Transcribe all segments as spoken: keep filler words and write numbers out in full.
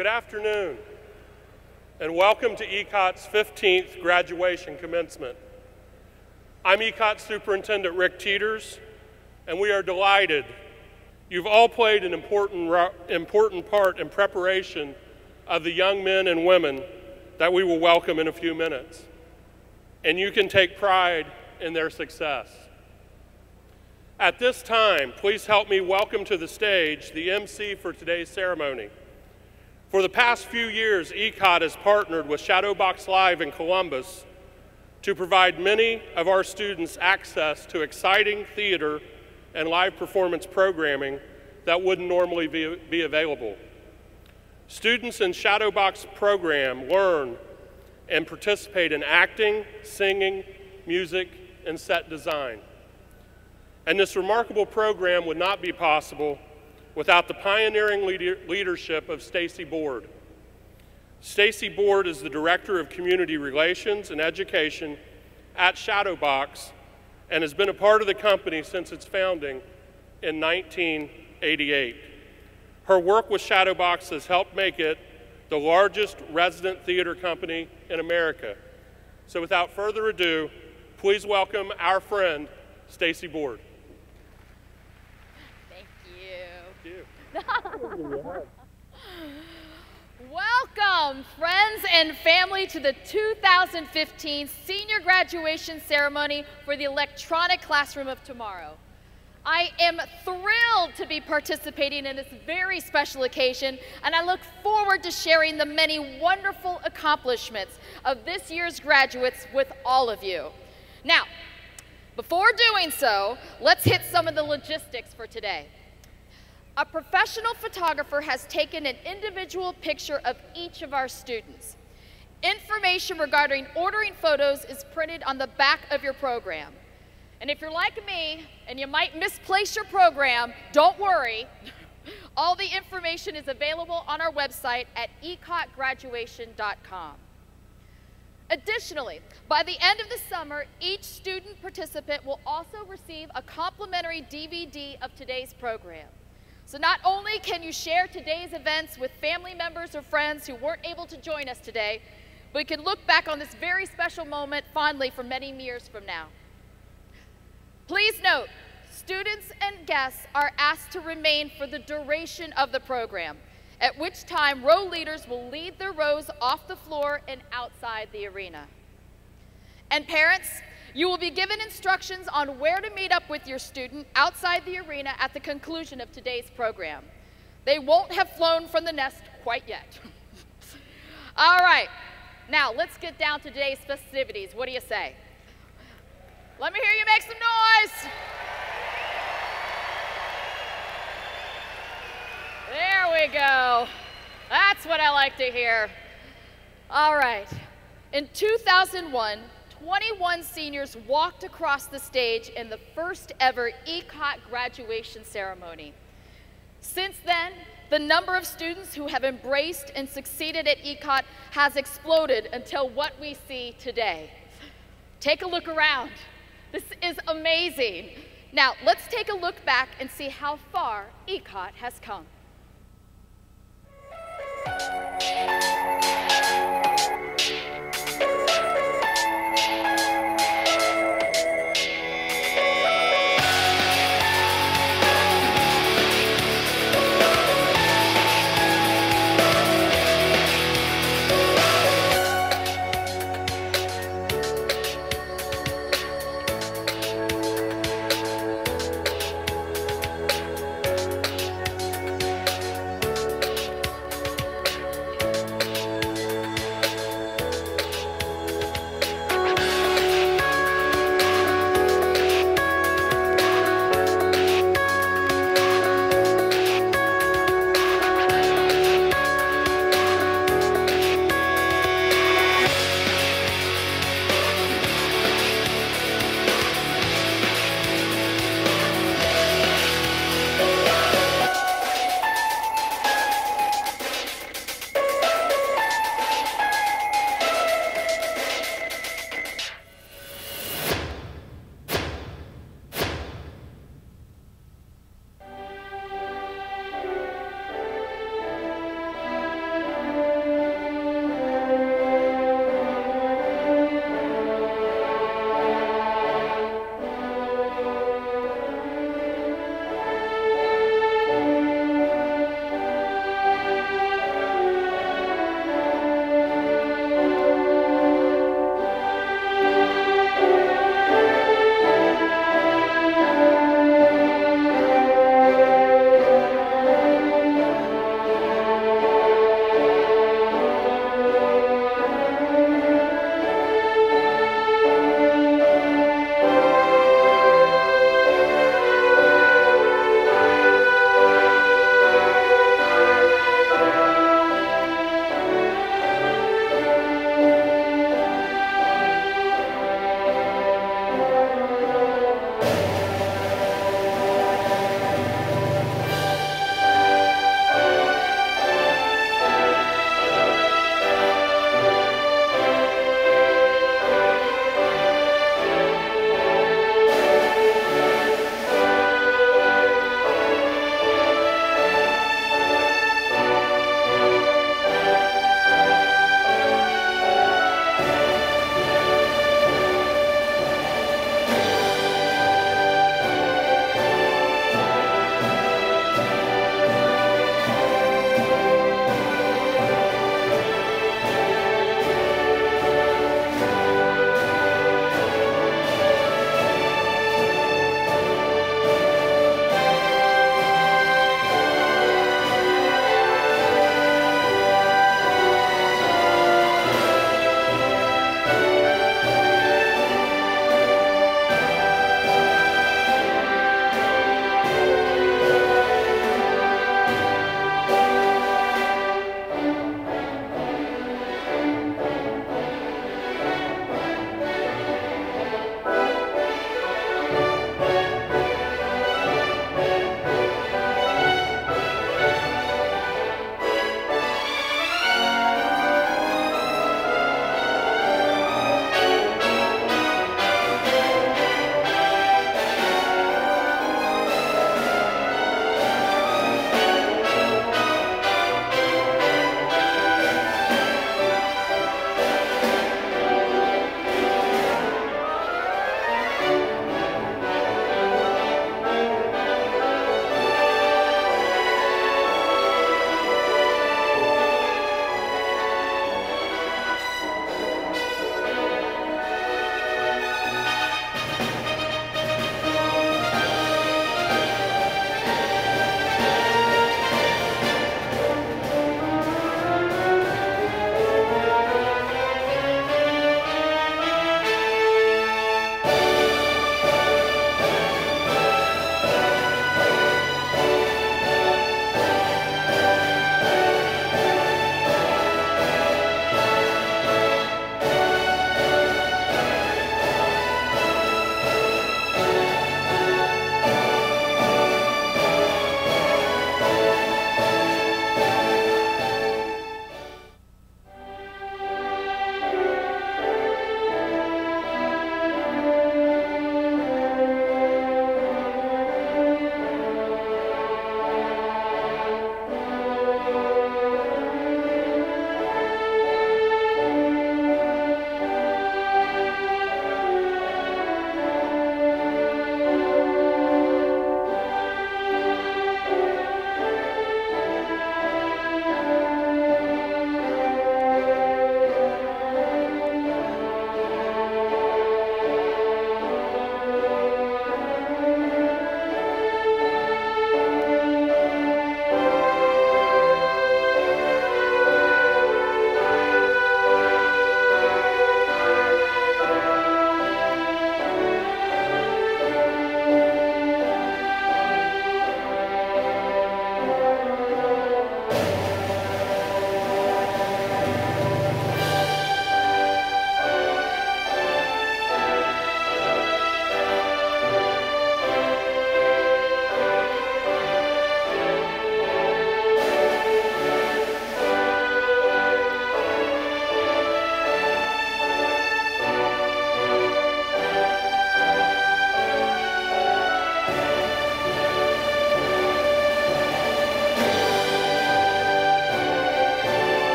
Good afternoon, and welcome to Ecot's fifteenth graduation commencement. I'm Ecot Superintendent Rick Teeters, and we are delighted. You've all played an important, important part in preparation of the young men and women that we will welcome in a few minutes, and you can take pride in their success. At this time, please help me welcome to the stage the M C for today's ceremony. For the past few years, Ecot has partnered with Shadowbox Live in Columbus to provide many of our students access to exciting theater and live performance programming that wouldn't normally be, be available. Students in Shadowbox program learn and participate in acting, singing, music, and set design. And this remarkable program would not be possible without the pioneering leader leadership of Stacy Board. Stacy Board is the Director of Community Relations and Education at Shadowbox and has been a part of the company since its founding in nineteen eighty-eight. Her work with Shadowbox has helped make it the largest resident theater company in America. So without further ado, please welcome our friend, Stacy Board. Welcome, friends and family, to the two thousand fifteen senior graduation ceremony for the Electronic Classroom of Tomorrow. I am thrilled to be participating in this very special occasion, and I look forward to sharing the many wonderful accomplishments of this year's graduates with all of you. Now, before doing so, let's hit some of the logistics for today. A professional photographer has taken an individual picture of each of our students. Information regarding ordering photos is printed on the back of your program. And if you're like me and you might misplace your program, don't worry. All the information is available on our website at ecot graduation dot com. Additionally, by the end of the summer, each student participant will also receive a complimentary D V D of today's program. So not only can you share today's events with family members or friends who weren't able to join us today, but you can look back on this very special moment fondly for many years from now. Please note, students and guests are asked to remain for the duration of the program, at which time row leaders will lead their rows off the floor and outside the arena. And parents, you will be given instructions on where to meet up with your student outside the arena at the conclusion of today's program. They won't have flown from the nest quite yet. All right, now let's get down to today's festivities. What do you say? Let me hear you make some noise. There we go. That's what I like to hear. All right, in two thousand one, twenty-one seniors walked across the stage in the first ever Ecot graduation ceremony. Since then, the number of students who have embraced and succeeded at Ecot has exploded until what we see today. Take a look around. This is amazing. Now, let's take a look back and see how far Ecot has come.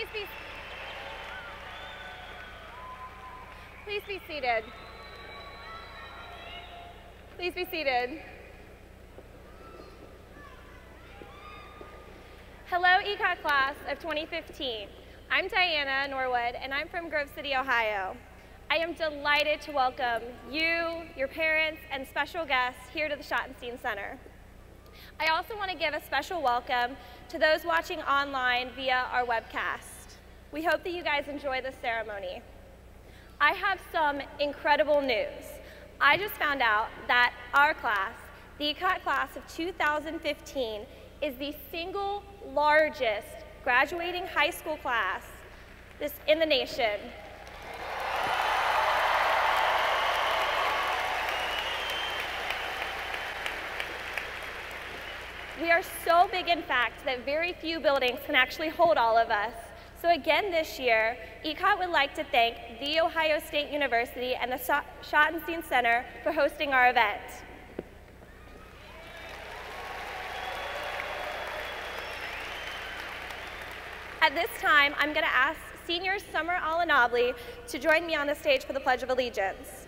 be, please be seated. Please be seated. Hello, Ecot class of twenty fifteen. I'm Diana Norwood, and I'm from Grove City, Ohio. I am delighted to welcome you, your parents, and special guests here to the Schottenstein Center. I also want to give a special welcome to those watching online via our webcast. We hope that you guys enjoy this ceremony. I have some incredible news. I just found out that our class, the Ecot class of two thousand fifteen, is the single largest graduating high school class this, in the nation. We are so big, in fact, that very few buildings can actually hold all of us. So again this year, Ecot would like to thank The Ohio State University and the Schottenstein Center for hosting our event. At this time, I'm going to ask Senior Summer Alanabli to join me on the stage for the Pledge of Allegiance.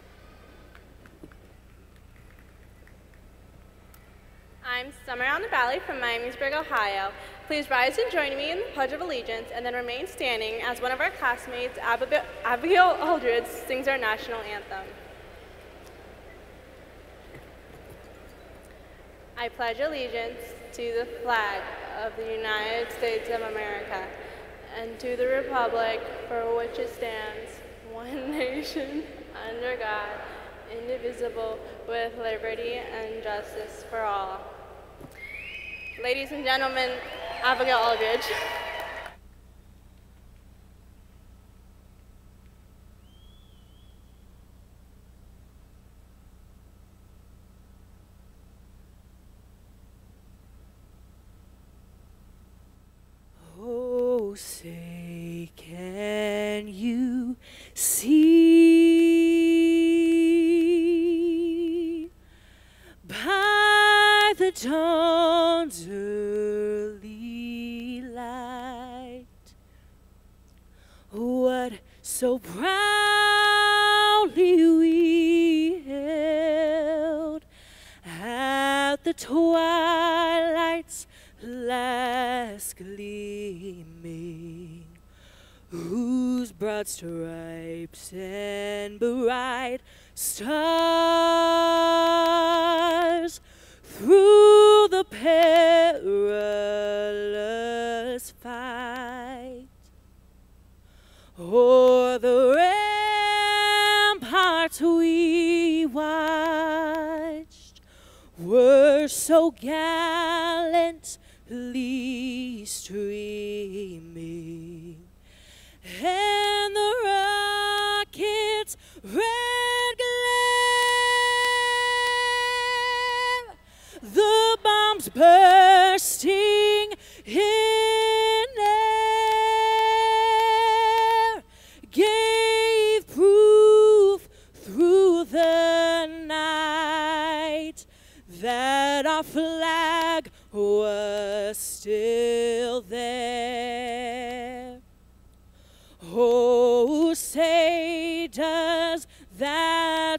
I'm Summer Alanabli from Miamisburg, Ohio. Please rise and join me in the Pledge of Allegiance and then remain standing as one of our classmates, Abigail, Abigail Aldridge, sings our national anthem. I pledge allegiance to the flag of the United States of America and to the republic for which it stands, one nation, under God, indivisible, with liberty and justice for all. Ladies and gentlemen, Abigail Aldridge. Oh, say, can you see by the dawn's early light what so proudly we held at the twilight's last gleaming, whose broad stripes and bright stars through the perilous fight o'er the ramparts we watched were so gallantly streaming, and the rocket's red glare, the bombs bursting in air, gave proof through the night that our flag was still there. Oh, say does that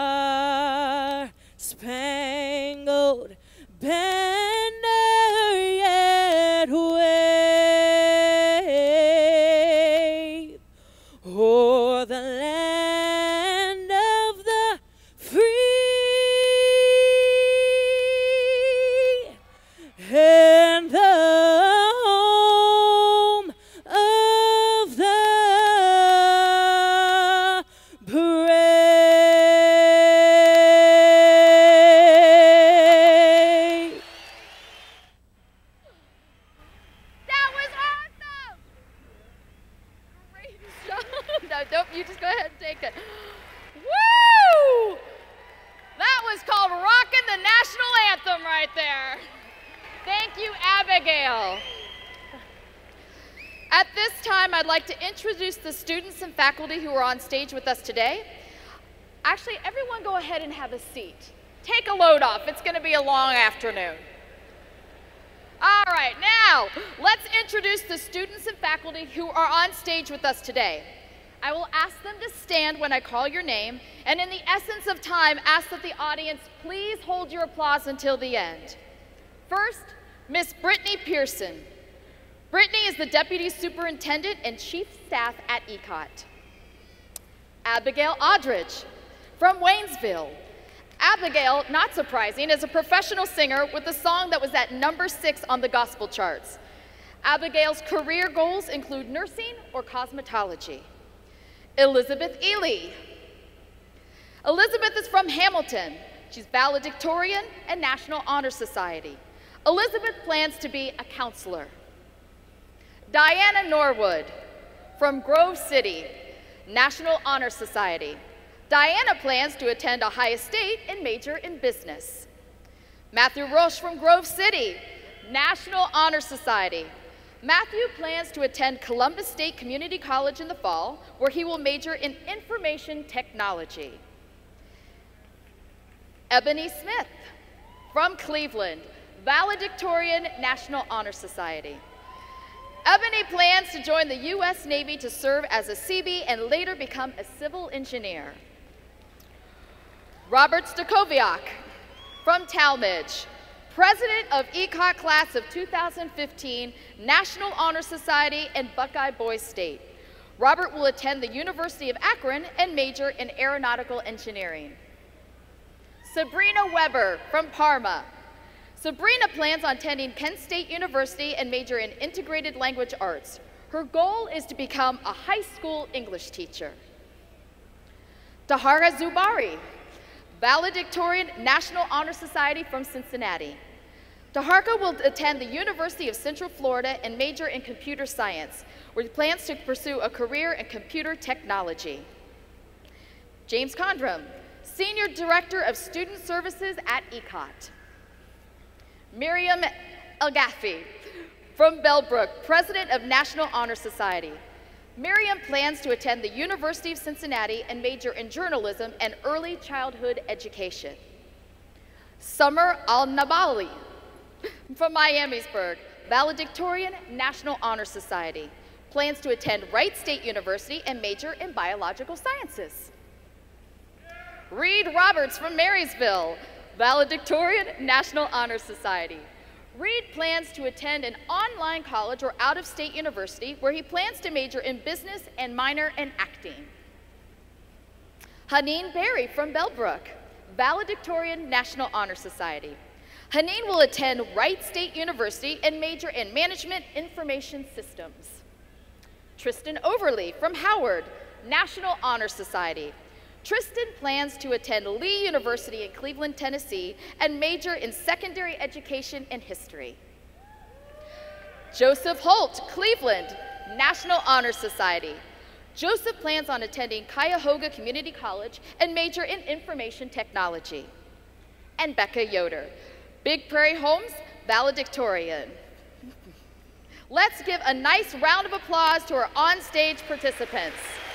star-spangled banner yet wave o'er the land of the free and the home of the brave? That was awesome! Great job. No, don't, you just go ahead and take it. Woo! That was called rocking the national anthem right there. Thank you, Abigail. At this time, I'd like to introduce the students and faculty who are on stage with us today. Actually, everyone go ahead and have a seat. Take a load off. It's going to be a long afternoon. All right, now let's introduce the students and faculty who are on stage with us today. I will ask them to stand when I call your name, and in the essence of time, ask that the audience please hold your applause until the end. First, Miss Brittany Pearson. Brittany is the Deputy Superintendent and Chief Staff at Ecot. Abigail Aldridge from Waynesville. Abigail, not surprising, is a professional singer with a song that was at number six on the gospel charts. Abigail's career goals include nursing or cosmetology. Elizabeth Ely. Elizabeth is from Hamilton. She's valedictorian and National Honor Society. Elizabeth plans to be a counselor. Diana Norwood from Grove City, National Honor Society. Diana plans to attend Ohio State and major in business. Matthew Roche from Grove City, National Honor Society. Matthew plans to attend Columbus State Community College in the fall, where he will major in information technology. Ebony Smith from Cleveland, valedictorian, National Honor Society. Ebony plans to join the U S Navy to serve as a C B and later become a civil engineer. Robert Stakoviak from Talmadge, President of Ecot Class of two thousand fifteen, National Honor Society and Buckeye Boys State. Robert will attend the University of Akron and major in aeronautical engineering. Sabrina Weber from Parma. Sabrina plans on attending Kent State University and major in integrated language arts. Her goal is to become a high school English teacher. Tahara Zubari, valedictorian, National Honor Society from Cincinnati. Taharka will attend the University of Central Florida and major in computer science, where he plans to pursue a career in computer technology. James Condrum, Senior Director of Student Services at Ecot. Miriam Elgaffi from Bellbrook, President of National Honor Society. Miriam plans to attend the University of Cincinnati and major in journalism and early childhood education. Summer Al-Nabali from Miamisburg, valedictorian, National Honor Society. Plans to attend Wright State University and major in biological sciences. Reed Roberts from Marysville, valedictorian, National Honor Society. Reed plans to attend an online college or out-of-state university where he plans to major in business and minor in acting. Haneen Berry from Bellbrook, valedictorian, National Honor Society. Haneen will attend Wright State University and major in management information systems. Tristan Overly from Howard, National Honor Society. Tristan plans to attend Lee University in Cleveland, Tennessee, and major in secondary education and history. Joseph Holt, Cleveland, National Honor Society. Joseph plans on attending Cuyahoga Community College and major in information technology. And Becca Yoder, Big Prairie Homes, valedictorian. Let's give a nice round of applause to our on-stage participants.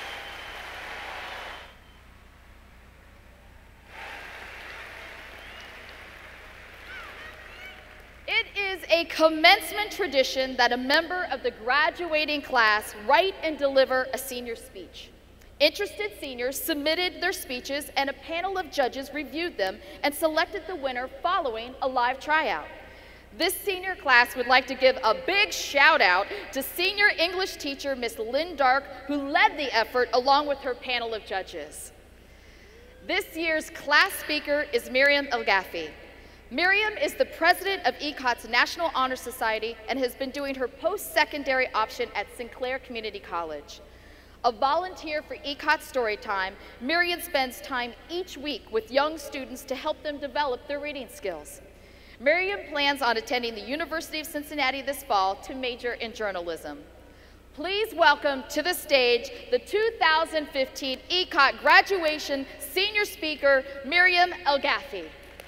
It is a commencement tradition that a member of the graduating class write and deliver a senior speech. Interested seniors submitted their speeches and a panel of judges reviewed them and selected the winner following a live tryout. This senior class would like to give a big shout out to senior English teacher Miss Lynn Dark, who led the effort along with her panel of judges. This year's class speaker is Miriam Elgaffi. Miriam is the president of Ecot's National Honor Society and has been doing her post-secondary option at Sinclair Community College. A volunteer for Ecot Storytime, Miriam spends time each week with young students to help them develop their reading skills. Miriam plans on attending the University of Cincinnati this fall to major in journalism. Please welcome to the stage the two thousand fifteen Ecot graduation senior speaker, Miriam Elgaffi.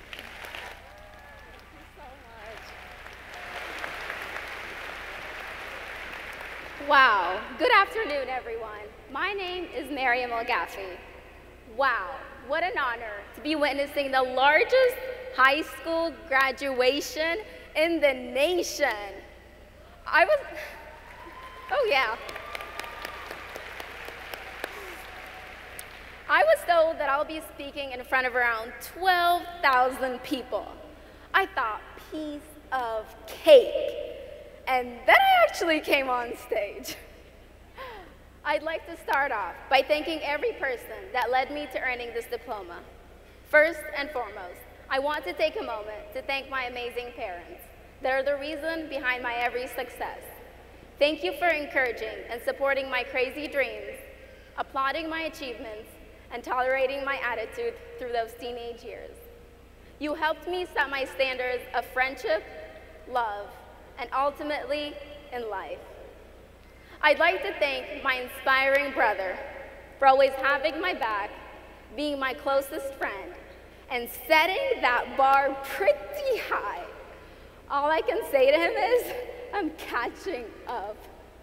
Wow, good afternoon, everyone. My name is Miriam Elgaffi. Wow, what an honor to be witnessing the largest high school graduation in the nation. I was, oh yeah. I was told that I'll be speaking in front of around twelve thousand people. I thought, piece of cake. And then I actually came on stage. I'd like to start off by thanking every person that led me to earning this diploma. First and foremost, I want to take a moment to thank my amazing parents that are the reason behind my every success. Thank you for encouraging and supporting my crazy dreams, applauding my achievements, and tolerating my attitude through those teenage years. You helped me set my standards of friendship, love, and ultimately in life. I'd like to thank my inspiring brother for always having my back, being my closest friend, and setting that bar pretty high. All I can say to him is, I'm catching up.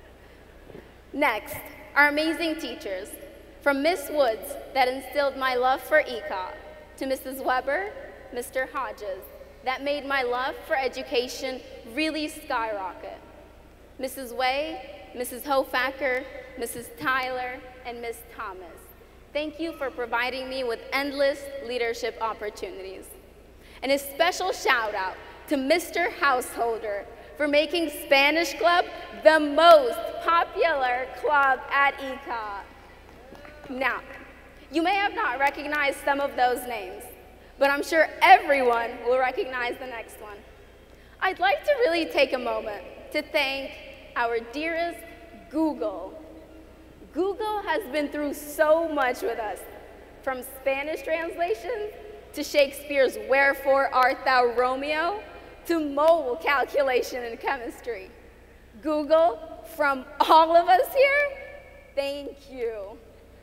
Next, our amazing teachers, from Miss Woods that instilled my love for Ecot, to Missus Weber, Mister Hodges, that made my love for education really skyrocket. Missus Way, Missus Hofacker, Missus Tyler, and Miss Thomas, thank you for providing me with endless leadership opportunities. And a special shout out to Mister Householder for making Spanish Club the most popular club at Ecot. Now, you may have not recognized some of those names, but I'm sure everyone will recognize the next one. I'd like to really take a moment to thank our dearest Google. Google has been through so much with us, from Spanish translations to Shakespeare's Wherefore Art Thou Romeo to mole calculation in chemistry. Google, from all of us here, thank you.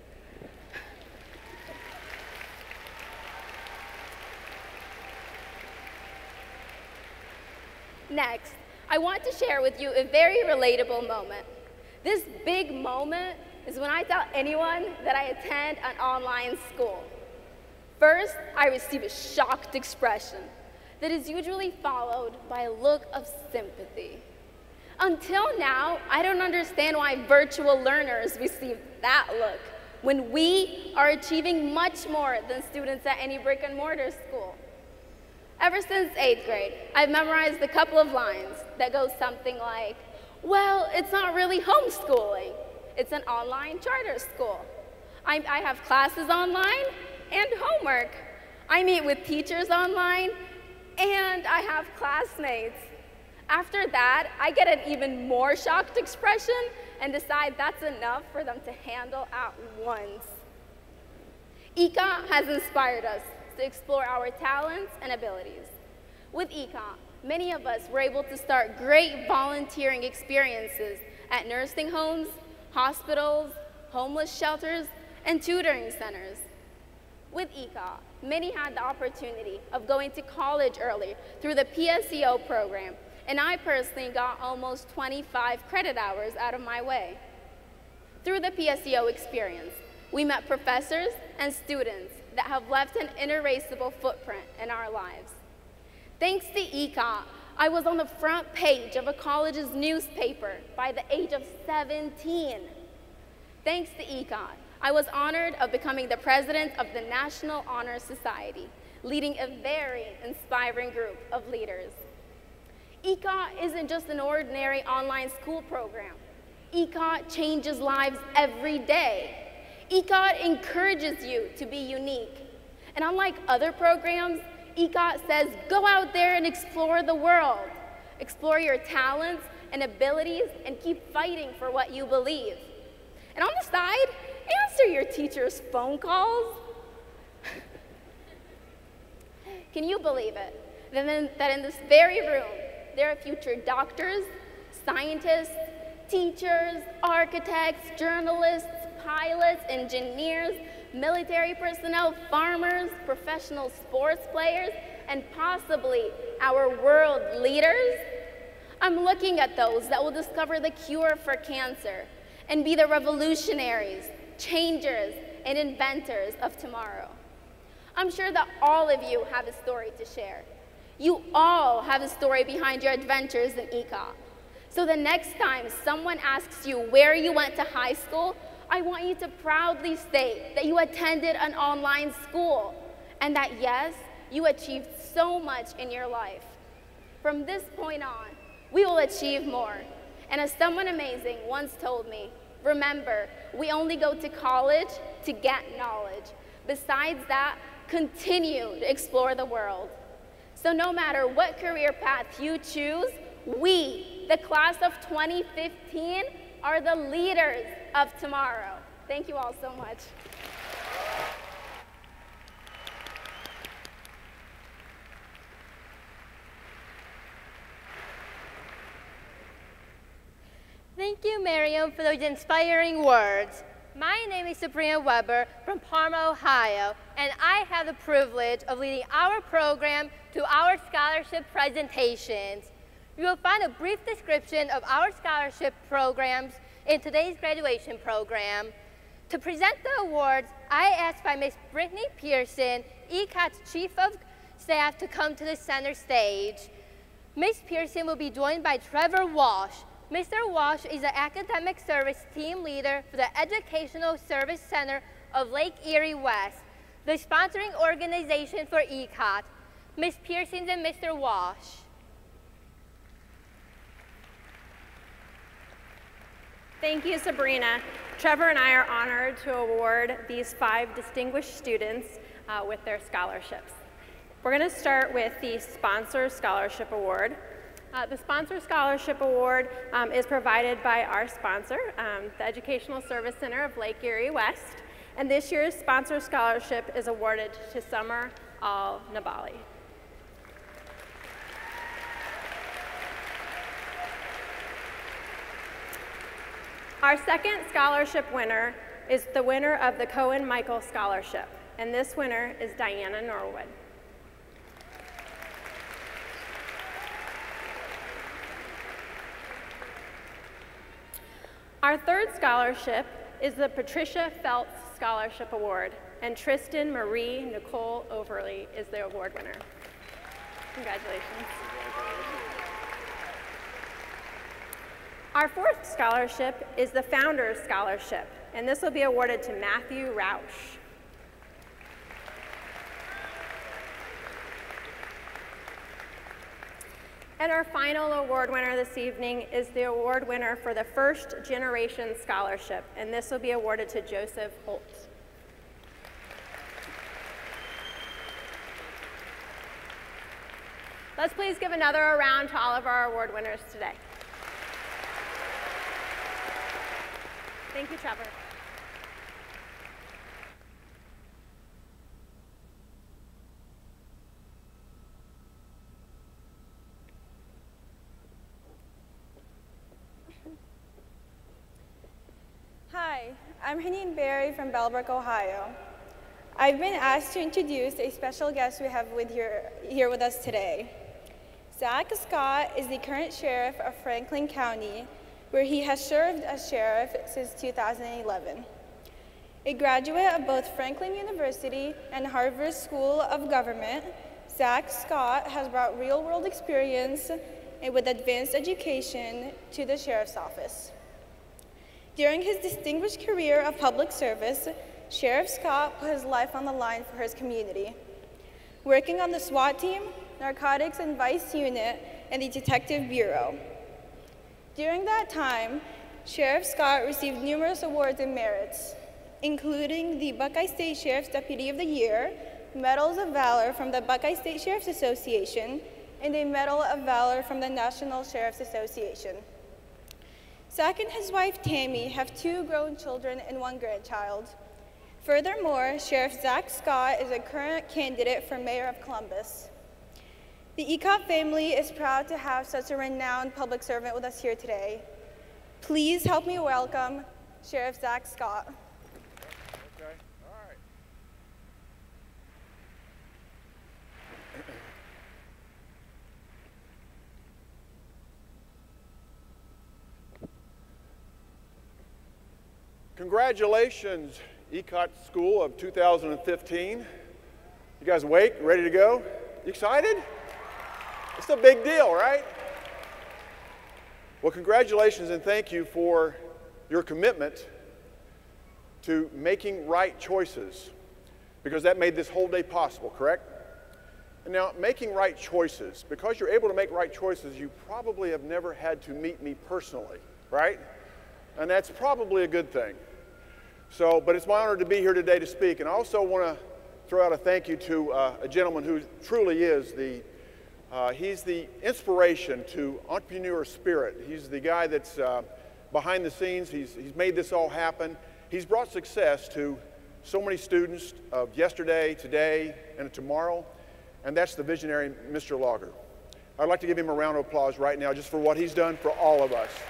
Next, I want to share with you a very relatable moment. This big moment is when I tell anyone that I attend an online school. First, I receive a shocked expression that is usually followed by a look of sympathy. Until now, I don't understand why virtual learners receive that look when we are achieving much more than students at any brick and mortar school. Ever since eighth grade, I've memorized a couple of lines that go something like, well, it's not really homeschooling. It's an online charter school. I, I have classes online and homework. I meet with teachers online, and I have classmates. After that, I get an even more shocked expression and decide that's enough for them to handle at once. Ecot has inspired us to explore our talents and abilities. With Ecot, many of us were able to start great volunteering experiences at nursing homes, hospitals, homeless shelters, and tutoring centers. With Ecot, many had the opportunity of going to college early through the P S E O program, and I personally got almost twenty-five credit hours out of my way. Through the P S E O experience, we met professors and students that have left an inerasable footprint in our lives. Thanks to Ecot, I was on the front page of a college's newspaper by the age of seventeen. Thanks to Ecot, I was honored of becoming the president of the National Honor Society, leading a very inspiring group of leaders. Ecot isn't just an ordinary online school program. Ecot changes lives every day. Ecot encourages you to be unique. And unlike other programs, Ecot says, go out there and explore the world. Explore your talents and abilities and keep fighting for what you believe. And on the side, answer your teacher's phone calls. Can you believe it? That in, that in this very room, there are future doctors, scientists, teachers, architects, journalists, pilots, engineers, military personnel, farmers, professional sports players, and possibly our world leaders? I'm looking at those that will discover the cure for cancer and be the revolutionaries, changers, and inventors of tomorrow. I'm sure that all of you have a story to share. You all have a story behind your adventures in Ecot. So the next time someone asks you where you went to high school, I want you to proudly state that you attended an online school and that yes, you achieved so much in your life. From this point on, we will achieve more. And as someone amazing once told me, remember, we only go to college to get knowledge. Besides that, continue to explore the world. So no matter what career path you choose, we, the class of twenty fifteen, are the leaders of tomorrow. Thank you all so much. Thank you, Miriam, for those inspiring words. My name is Sabrina Weber from Parma, Ohio, and I have the privilege of leading our program to our scholarship presentations. You will find a brief description of our scholarship programs in today's graduation program. To present the awards, I asked by Miz Brittany Pearson, Ecot's Chief of Staff, to come to the center stage. Miz Pearson will be joined by Trevor Walsh. Mister Walsh is the Academic Service Team Leader for the Educational Service Center of Lake Erie West, the sponsoring organization for Ecot. Miz Pearson and Mister Walsh. Thank you, Sabrina. Trevor and I are honored to award these five distinguished students uh, with their scholarships. We're going to start with the Sponsor Scholarship Award. Uh, the Sponsor Scholarship Award um, is provided by our sponsor, um, the Educational Service Center of Lake Erie West, and this year's Sponsor Scholarship is awarded to Summer Al-Nabali. Our second scholarship winner is the winner of the Cohen-Michael Scholarship, and this winner is Diana Norwood. Our third scholarship is the Patricia Phelps Scholarship Award, and Tristan Marie Nicole Overly is the award winner. Congratulations. Our fourth scholarship is the Founders Scholarship, and this will be awarded to Matthew Rausch. And our final award winner this evening is the award winner for the First Generation Scholarship, and this will be awarded to Joseph Holt. Let's please give another round to all of our award winners today. Thank you, Trevor. Hi, I'm Haneen Berry from Bellbrook, Ohio. I've been asked to introduce a special guest we have with here, here with us today. Zach Scott is the current sheriff of Franklin County, where he has served as sheriff since two thousand eleven. A graduate of both Franklin University and Harvard School of Government, Zach Scott has brought real-world experience with advanced education to the sheriff's office. During his distinguished career of public service, Sheriff Scott put his life on the line for his community, working on the SWAT team, Narcotics and Vice Unit, and the Detective Bureau. During that time, Sheriff Scott received numerous awards and merits, including the Buckeye State Sheriff's Deputy of the Year, Medals of Valor from the Buckeye State Sheriff's Association, and a Medal of Valor from the National Sheriff's Association. Zach and his wife Tammy have two grown children and one grandchild. Furthermore, Sheriff Zach Scott is a current candidate for Mayor of Columbus. The Ecot family is proud to have such a renowned public servant with us here today. Please help me welcome Sheriff Zach Scott. Okay, all right. Congratulations, Ecot School of two thousand fifteen. You guys awake, ready to go? You excited? It's a big deal, right? Well, congratulations and thank you for your commitment to making right choices, because that made this whole day possible, correct? And now, making right choices, because you're able to make right choices, you probably have never had to meet me personally, right? And that's probably a good thing. So, but it's my honor to be here today to speak. And I also want to throw out a thank you to uh, a gentleman who truly is the, uh, he's the inspiration to entrepreneur spirit. He's the guy that's uh, behind the scenes. He's, he's made this all happen. He's brought success to so many students of yesterday, today, and tomorrow. And that's the visionary, Mister Lager. I'd like to give him a round of applause right now just for what he's done for all of us.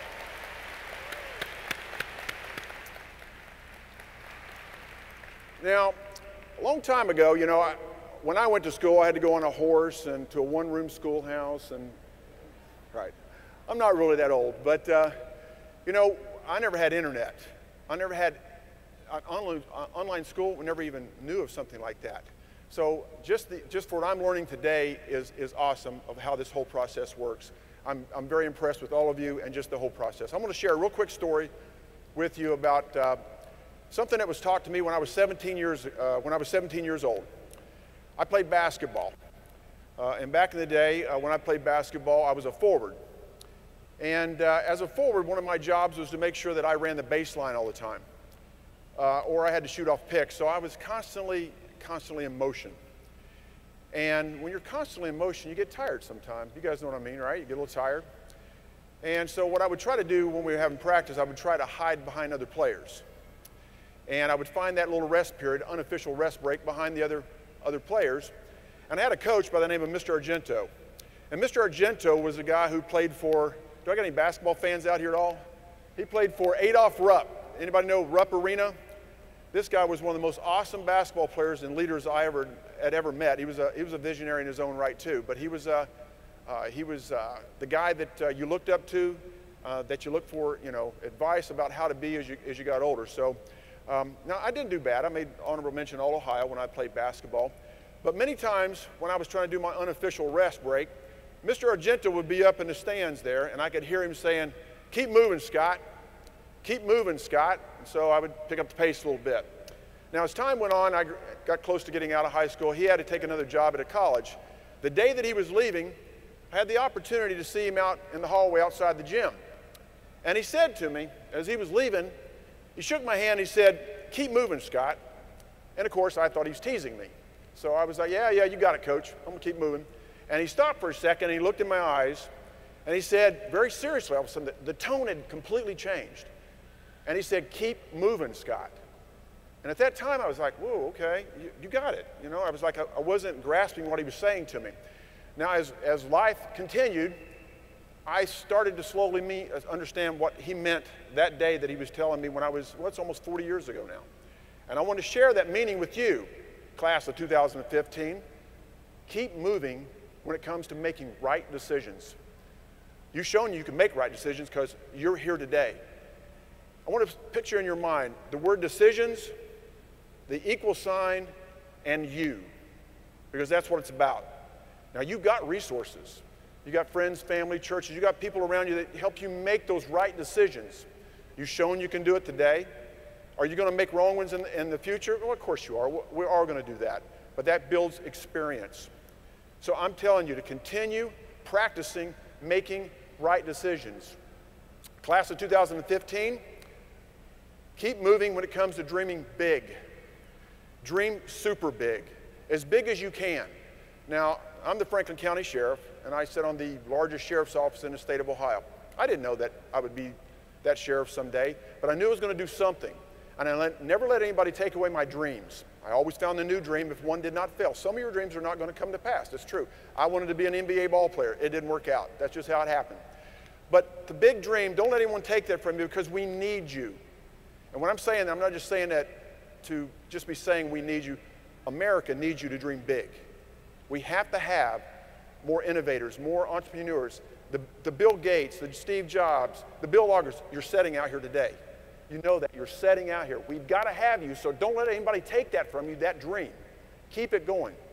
Now, a long time ago, you know, I, when I went to school, I had to go on a horse and to a one-room schoolhouse, and, right, I'm not really that old, but, uh, you know, I never had internet. I never had uh, online, uh, online school. We never even knew of something like that. So just, the, just for what I'm learning today is, is awesome of how this whole process works. I'm, I'm very impressed with all of you and just the whole process. I'm going to share a real quick story with you about uh, something that was taught to me when I was seventeen years, uh, when I was seventeen years old. I played basketball. Uh, and back in the day, uh, when I played basketball, I was a forward. And uh, as a forward, one of my jobs was to make sure that I ran the baseline all the time. Uh, or I had to shoot off picks. So I was constantly, constantly in motion. And when you're constantly in motion, you get tired sometimes. You guys know what I mean, right? You get a little tired. And so what I would try to do when we were having practice, I would try to hide behind other players. And I would find that little rest period, unofficial rest break, behind the other, other players. And I had a coach by the name of Mister Argento. And Mister Argento was a guy who played for, do I got any basketball fans out here at all? He played for Adolph Rupp. Anybody know Rupp Arena? This guy was one of the most awesome basketball players and leaders I ever had ever met. He was a, he was a visionary in his own right too, but he was, uh, uh, he was uh, the guy that uh, you looked up to, uh, that you looked for, you know, advice about how to be as you, as you got older. So. Um, now, I didn't do bad. I made honorable mention All Ohio when I played basketball. But many times when I was trying to do my unofficial rest break, Mister Argento would be up in the stands there, and I could hear him saying, "Keep moving, Scott. Keep moving, Scott." And so I would pick up the pace a little bit. Now, as time went on, I got close to getting out of high school. He had to take another job at a college. The day that he was leaving, I had the opportunity to see him out in the hallway outside the gym. And he said to me, as he was leaving, he shook my hand, he said, "Keep moving, Scott." And of course, I thought he was teasing me. So I was like, yeah, yeah, you got it, coach. I'm gonna keep moving. And he stopped for a second, and he looked in my eyes, and he said, very seriously, all of a sudden, the, the tone had completely changed. And he said, "Keep moving, Scott." And at that time, I was like, whoa, okay, you, you got it. You know, I was like, I, I wasn't grasping what he was saying to me. Now, as, as life continued, I started to slowly me, understand what he meant that day that he was telling me when I was, well, it's almost forty years ago now. And I want to share that meaning with you, class of two thousand fifteen. Keep moving when it comes to making right decisions. You've shown you can make right decisions because you're here today. I want to picture in your mind the word decisions, the equal sign, and you, because that's what it's about. Now, you've got resources. You got friends, family, churches. You got people around you that help you make those right decisions. You've shown you can do it today. Are you going to make wrong ones in the, in the future? Well, of course you are. We are going to do that. But that builds experience. So I'm telling you to continue practicing making right decisions. Class of two thousand fifteen, keep moving when it comes to dreaming big. Dream super big, as big as you can. Now, I'm the Franklin County Sheriff, and I sit on the largest sheriff's office in the state of Ohio. I didn't know that I would be that sheriff someday, but I knew I was going to do something. And I let, never let anybody take away my dreams. I always found a new dream if one did not fail. Some of your dreams are not going to come to pass. That's true. I wanted to be an N B A ball player. It didn't work out. That's just how it happened. But the big dream, don't let anyone take that from you because we need you. And when I'm saying that, I'm not just saying that to just be saying we need you. America needs you to dream big. We have to have more innovators, more entrepreneurs. The, the Bill Gates, the Steve Jobs, the Bill Lagers, you're setting out here today. You know that. You're setting out here. We've got to have you, so don't let anybody take that from you, that dream. Keep it going.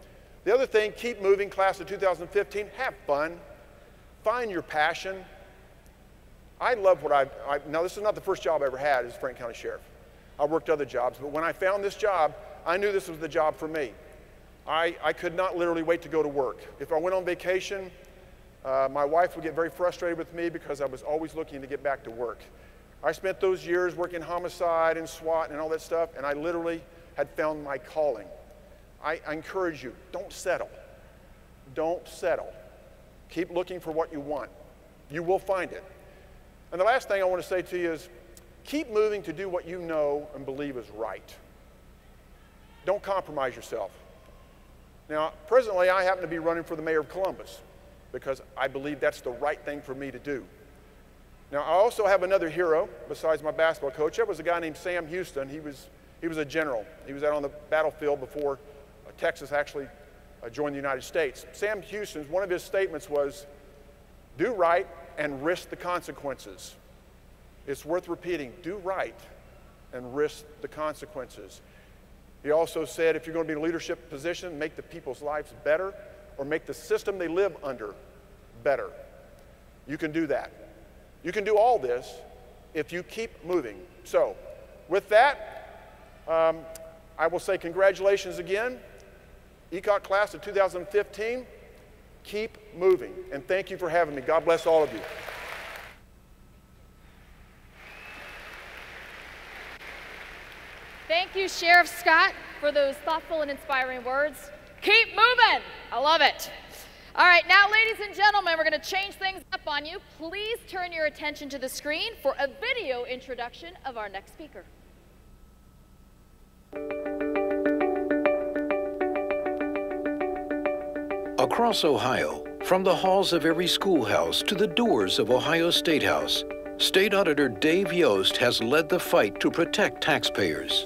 The other thing, keep moving, class of two thousand fifteen, have fun. Find your passion. I love what I've, I, now this is not the first job I ever had as Franklin County Sheriff. I worked other jobs, but when I found this job, I knew this was the job for me. I, I could not literally wait to go to work. If I went on vacation, uh, my wife would get very frustrated with me because I was always looking to get back to work. I spent those years working homicide and SWAT and all that stuff, and I literally had found my calling. I, I encourage you, don't settle. Don't settle. Keep looking for what you want. You will find it. And the last thing I want to say to you is, keep moving to do what you know and believe is right. Don't compromise yourself. Now, presently, I happen to be running for the mayor of Columbus because I believe that's the right thing for me to do. Now, I also have another hero besides my basketball coach. That was a guy named Sam Houston. He was, he was a general. He was out on the battlefield before uh, Texas actually uh, joined the United States. Sam Houston's, one of his statements was, do right and risk the consequences. It's worth repeating, do right and risk the consequences. He also said, if you're going to be in a leadership position, make the people's lives better or make the system they live under better. You can do that. You can do all this if you keep moving. So, with that, um, I will say congratulations again. Ecot class of two thousand fifteen, keep moving. And thank you for having me. God bless all of you. Thank you, Sheriff Scott, for those thoughtful and inspiring words. Keep moving. I love it. All right, now, ladies and gentlemen, we're going to change things up on you. Please turn your attention to the screen for a video introduction of our next speaker. Across Ohio, from the halls of every schoolhouse to the doors of Ohio State House, State Auditor Dave Yost has led the fight to protect taxpayers.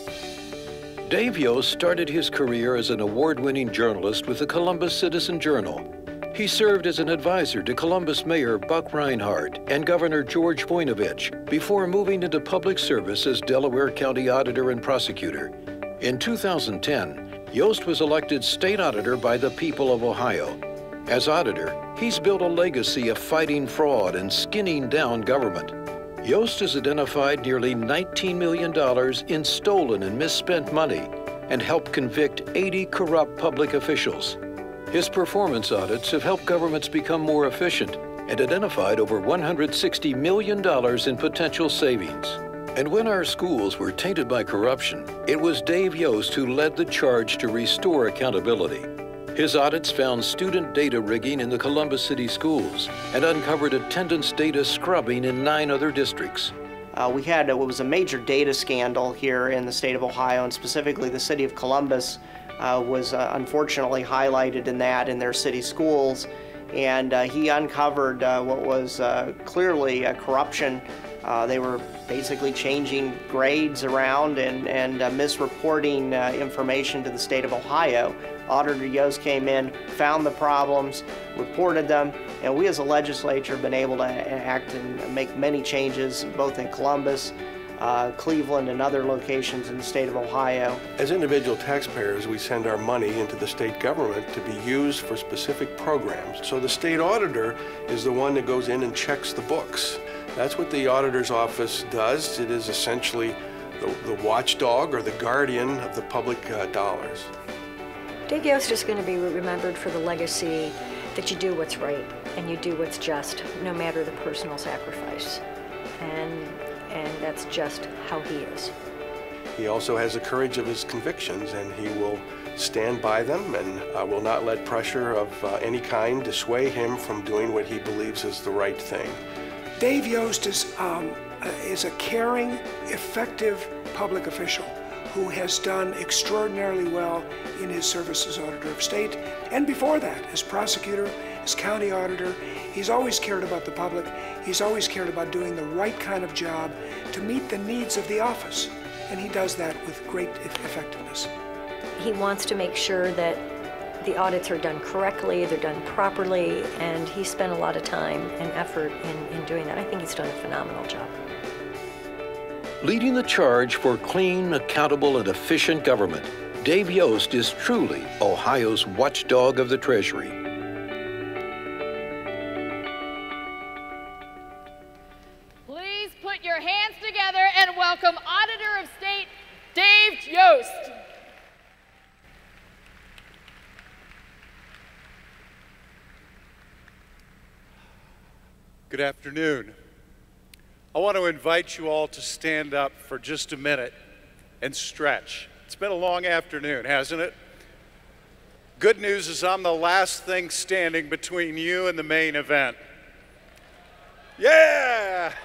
Dave Yost started his career as an award-winning journalist with the Columbus Citizen-Journal. He served as an advisor to Columbus Mayor Buck Reinhardt and Governor George Voinovich before moving into public service as Delaware County Auditor and Prosecutor. In two thousand ten, Yost was elected State Auditor by the people of Ohio. As auditor, he's built a legacy of fighting fraud and skinning down government. Yost has identified nearly nineteen million dollars in stolen and misspent money and helped convict eighty corrupt public officials. His performance audits have helped governments become more efficient and identified over one hundred sixty million dollars in potential savings. And when our schools were tainted by corruption, it was Dave Yost who led the charge to restore accountability. His audits found student data rigging in the Columbus City schools and uncovered attendance data scrubbing in nine other districts. Uh, we had what was a major data scandal here in the state of Ohio, and specifically the city of Columbus uh, was uh, unfortunately highlighted in that in their city schools. And uh, he uncovered uh, what was uh, clearly a corruption. Uh, they were basically changing grades around and, and uh, misreporting uh, information to the state of Ohio. Auditor Yost came in, found the problems, reported them, and we as a legislature have been able to act and make many changes both in Columbus, uh, Cleveland, and other locations in the state of Ohio. As individual taxpayers, we send our money into the state government to be used for specific programs. So the state auditor is the one that goes in and checks the books. That's what the auditor's office does. It is essentially the, the watchdog or the guardian of the public uh, dollars. Dave Yost is going to be remembered for the legacy that you do what's right and you do what's just, no matter the personal sacrifice. And, and that's just how he is. He also has the courage of his convictions, and he will stand by them and uh, will not let pressure of uh, any kind dissuade him from doing what he believes is the right thing. Dave Yost is, um, is a caring, effective public official who has done extraordinarily well in his service as Auditor of State. And before that, as prosecutor, as county auditor, he's always cared about the public. He's always cared about doing the right kind of job to meet the needs of the office. And he does that with great effectiveness. He wants to make sure that the audits are done correctly, they're done properly, and he spent a lot of time and effort in, in doing that. I think he's done a phenomenal job. Leading the charge for clean, accountable, and efficient government, Dave Yost is truly Ohio's watchdog of the Treasury. Please put your hands together and welcome Auditor of State Dave Yost. Good afternoon. I want to invite you all to stand up for just a minute and stretch. It's been a long afternoon, hasn't it? Good news is I'm the last thing standing between you and the main event. Yeah!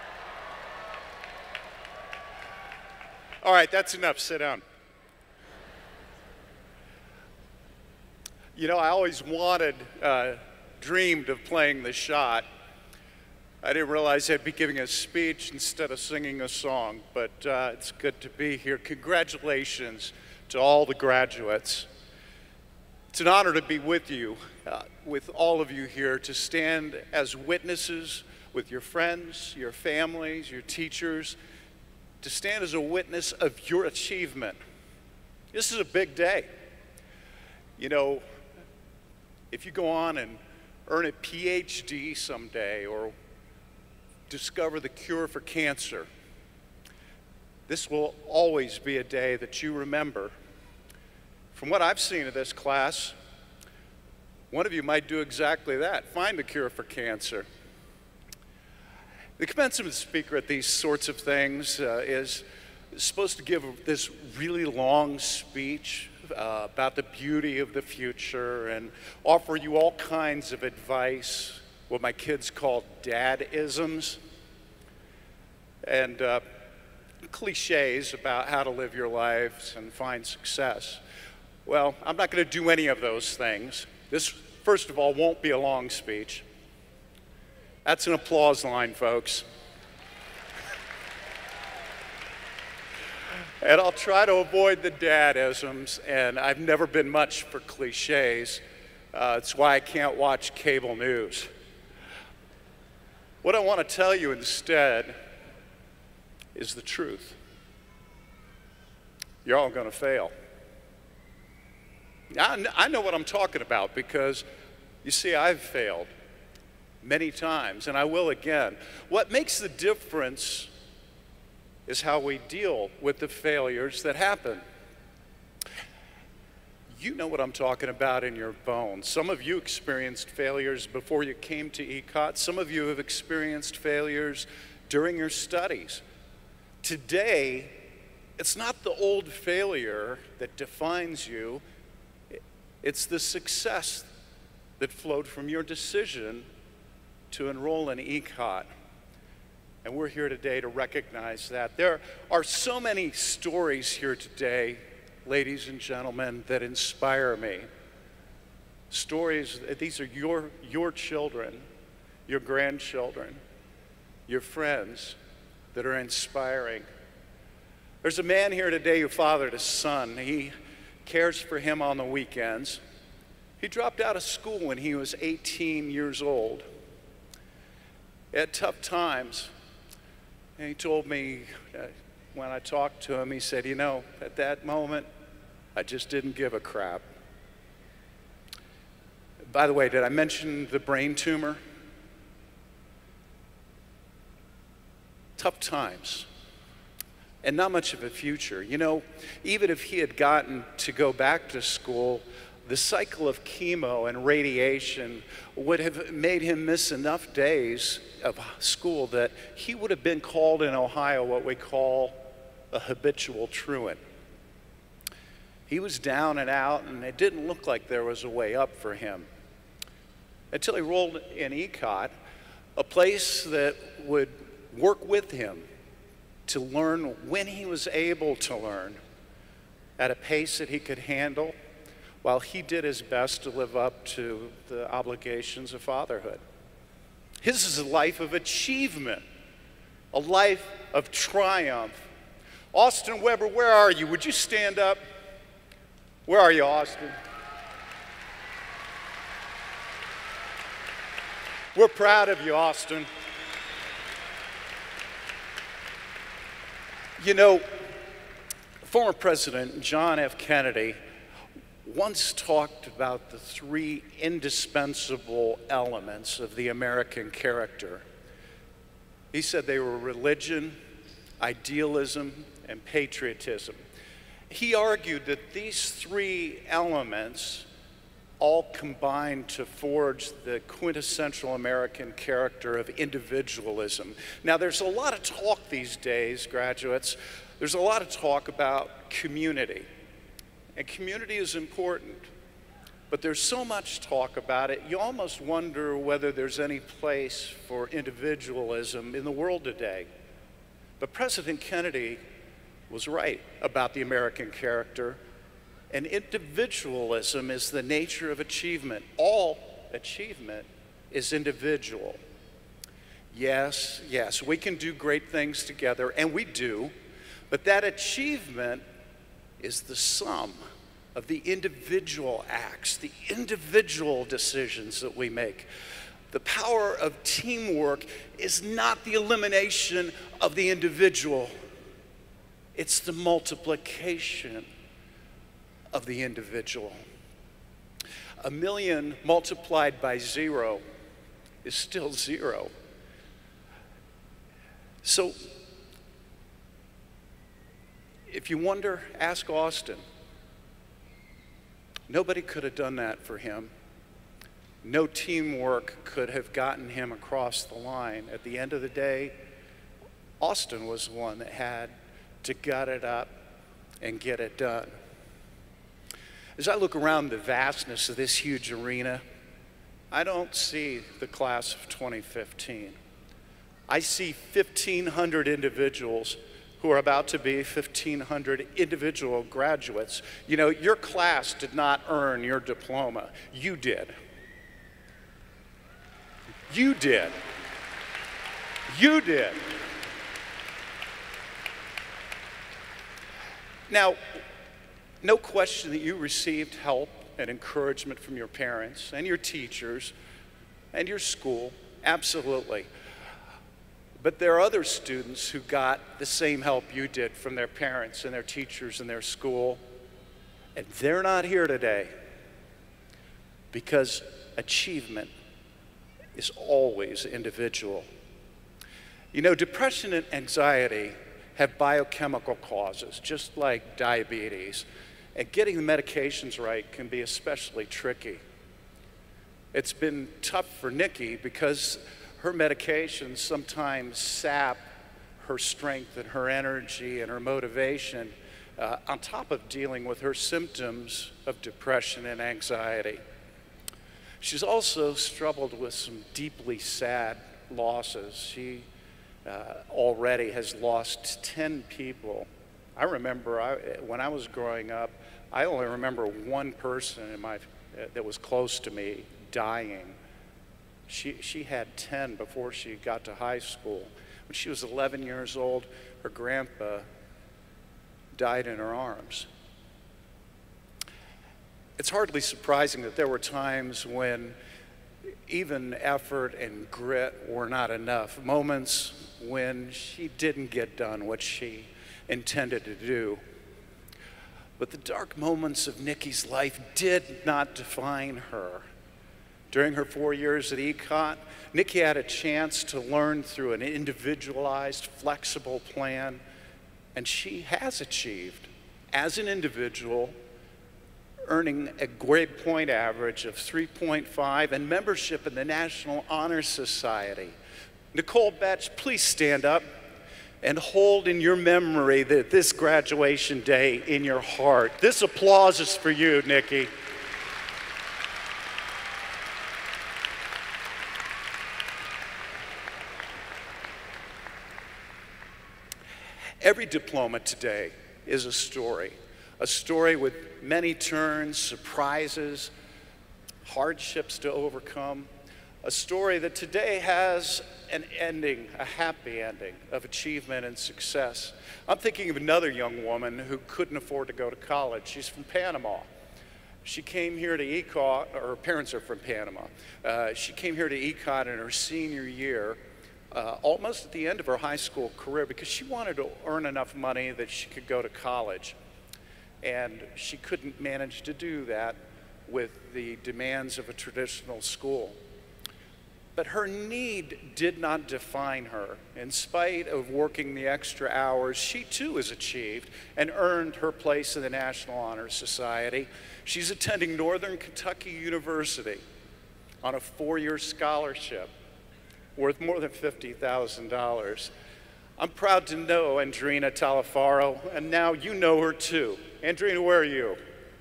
All right, that's enough. Sit down. You know, I always wanted, uh, dreamed of playing the shot. I didn't realize I'd be giving a speech instead of singing a song, but uh, it's good to be here. Congratulations to all the graduates. It's an honor to be with you, uh, with all of you here, to stand as witnesses with your friends, your families, your teachers, to stand as a witness of your achievement. This is a big day. You know, if you go on and earn a P H D someday or discover the cure for cancer, this will always be a day that you remember. From what I've seen of this class, one of you might do exactly that, find the cure for cancer. The commencement speaker at these sorts of things uh, is supposed to give this really long speech uh, about the beauty of the future and offer you all kinds of advice, what my kids call dad-isms, and uh, cliches about how to live your lives and find success. Well, I'm not going to do any of those things. This, first of all, won't be a long speech. That's an applause line, folks. And I'll try to avoid the dad-isms, and I've never been much for cliches. Uh, it's why I can't watch cable news. What I want to tell you instead is the truth. You're all going to fail. I, I know what I'm talking about because, you see, I've failed many times, and I will again. What makes the difference is how we deal with the failures that happen. You know what I'm talking about in your bones. Some of you experienced failures before you came to Ecot. Some of you have experienced failures during your studies. Today, it's not the old failure that defines you. It's the success that flowed from your decision to enroll in Ecot. And we're here today to recognize that. There are so many stories here today, ladies and gentlemen, that inspire me. Stories, these are your, your children, your grandchildren, your friends that are inspiring. There's a man here today who fathered a son. He cares for him on the weekends. He dropped out of school when he was eighteen years old. He had tough times. And he told me, uh, when I talked to him, he said, you know, at that moment, I just didn't give a crap. By the way, did I mention the brain tumor? Tough times. And not much of a future. You know, even if he had gotten to go back to school, the cycle of chemo and radiation would have made him miss enough days of school that he would have been called in Ohio what we call a habitual truant. He was down and out, and it didn't look like there was a way up for him. Until he rolled in Ecot, a place that would work with him to learn when he was able to learn at a pace that he could handle while he did his best to live up to the obligations of fatherhood. His is a life of achievement, a life of triumph. Austin Weber, where are you? Would you stand up? Where are you, Austin? We're proud of you, Austin. You know, Former President John F. Kennedy once talked about the three indispensable elements of the American character. He said they were religion, idealism, and patriotism. He argued that these three elements all combine to forge the quintessential American character of individualism. Now, there's a lot of talk these days, graduates, there's a lot of talk about community. And community is important, but there's so much talk about it, you almost wonder whether there's any place for individualism in the world today. But President Kennedy was right about the American character, and individualism is the nature of achievement. All achievement is individual. Yes, yes, we can do great things together, and we do, but that achievement is the sum of the individual acts, the individual decisions that we make. The power of teamwork is not the elimination of the individual, it's the multiplication of the individual. A million multiplied by zero is still zero. So, if you wonder, ask Austin. Nobody could have done that for him. No teamwork could have gotten him across the line. At the end of the day, Austin was the one that had to gut it up and get it done. As I look around the vastness of this huge arena, I don't see the class of twenty fifteen. I see fifteen hundred individuals who are about to be fifteen hundred individual graduates. You know, your class did not earn your diploma. You did. You did. You did. Now, no question that you received help and encouragement from your parents and your teachers and your school, absolutely. But there are other students who got the same help you did from their parents and their teachers and their school, and they're not here today because achievement is always individual. You know, depression and anxiety have biochemical causes, just like diabetes, and getting the medications right can be especially tricky. It's been tough for Nikki because her medications sometimes sap her strength and her energy and her motivation uh, on top of dealing with her symptoms of depression and anxiety. She's also struggled with some deeply sad losses. She uh, already has lost ten people. I remember I, when I was growing up, I only remember one person in my, uh, that was close to me dying. She, she had ten before she got to high school. When she was eleven years old, her grandpa died in her arms. It's hardly surprising that there were times when even effort and grit were not enough, moments when she didn't get done what she intended to do. But the dark moments of Nikki's life did not define her. During her four years at Ecot, Nikki had a chance to learn through an individualized, flexible plan, and she has achieved, as an individual, earning a grade point average of three point five and membership in the National Honor Society. Nicole Betch, please stand up and hold in your memory that this graduation day in your heart. This applause is for you, Nikki. Every diploma today is a story, a story with many turns, surprises, hardships to overcome, a story that today has an ending, a happy ending of achievement and success. I'm thinking of another young woman who couldn't afford to go to college. She's from Panama. She came here to Ecot, or her parents are from Panama. Uh, she came here to Ecot in her senior year, Uh, almost at the end of her high school career, because she wanted to earn enough money that she could go to college. and she couldn't manage to do that with the demands of a traditional school. But her need did not define her. In spite of working the extra hours, she too has achieved and earned her place in the National Honor Society. She's attending Northern Kentucky University on a four-year scholarship worth more than fifty thousand dollars. I'm proud to know Andrina Talafaro, and now you know her too. Andrina, where are you?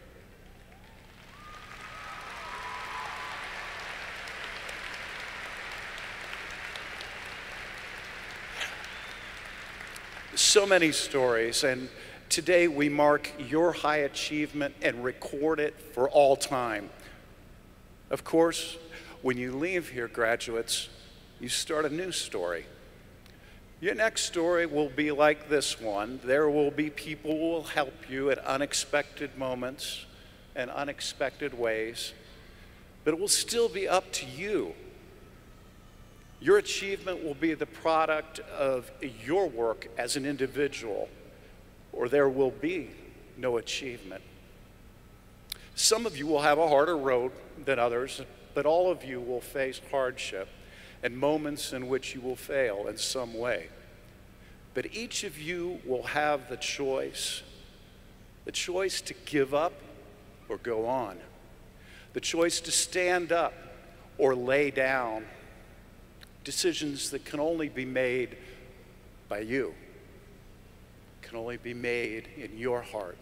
So many stories, and today we mark your high achievement and record it for all time. Of course, when you leave here, graduates, you start a new story. Your next story will be like this one. There will be people who will help you at unexpected moments and unexpected ways, but it will still be up to you. Your achievement will be the product of your work as an individual, or there will be no achievement. Some of you will have a harder road than others, but all of you will face hardship and moments in which you will fail in some way. But each of you will have the choice, the choice to give up or go on, the choice to stand up or lay down. Decisions that can only be made by you, can only be made in your heart.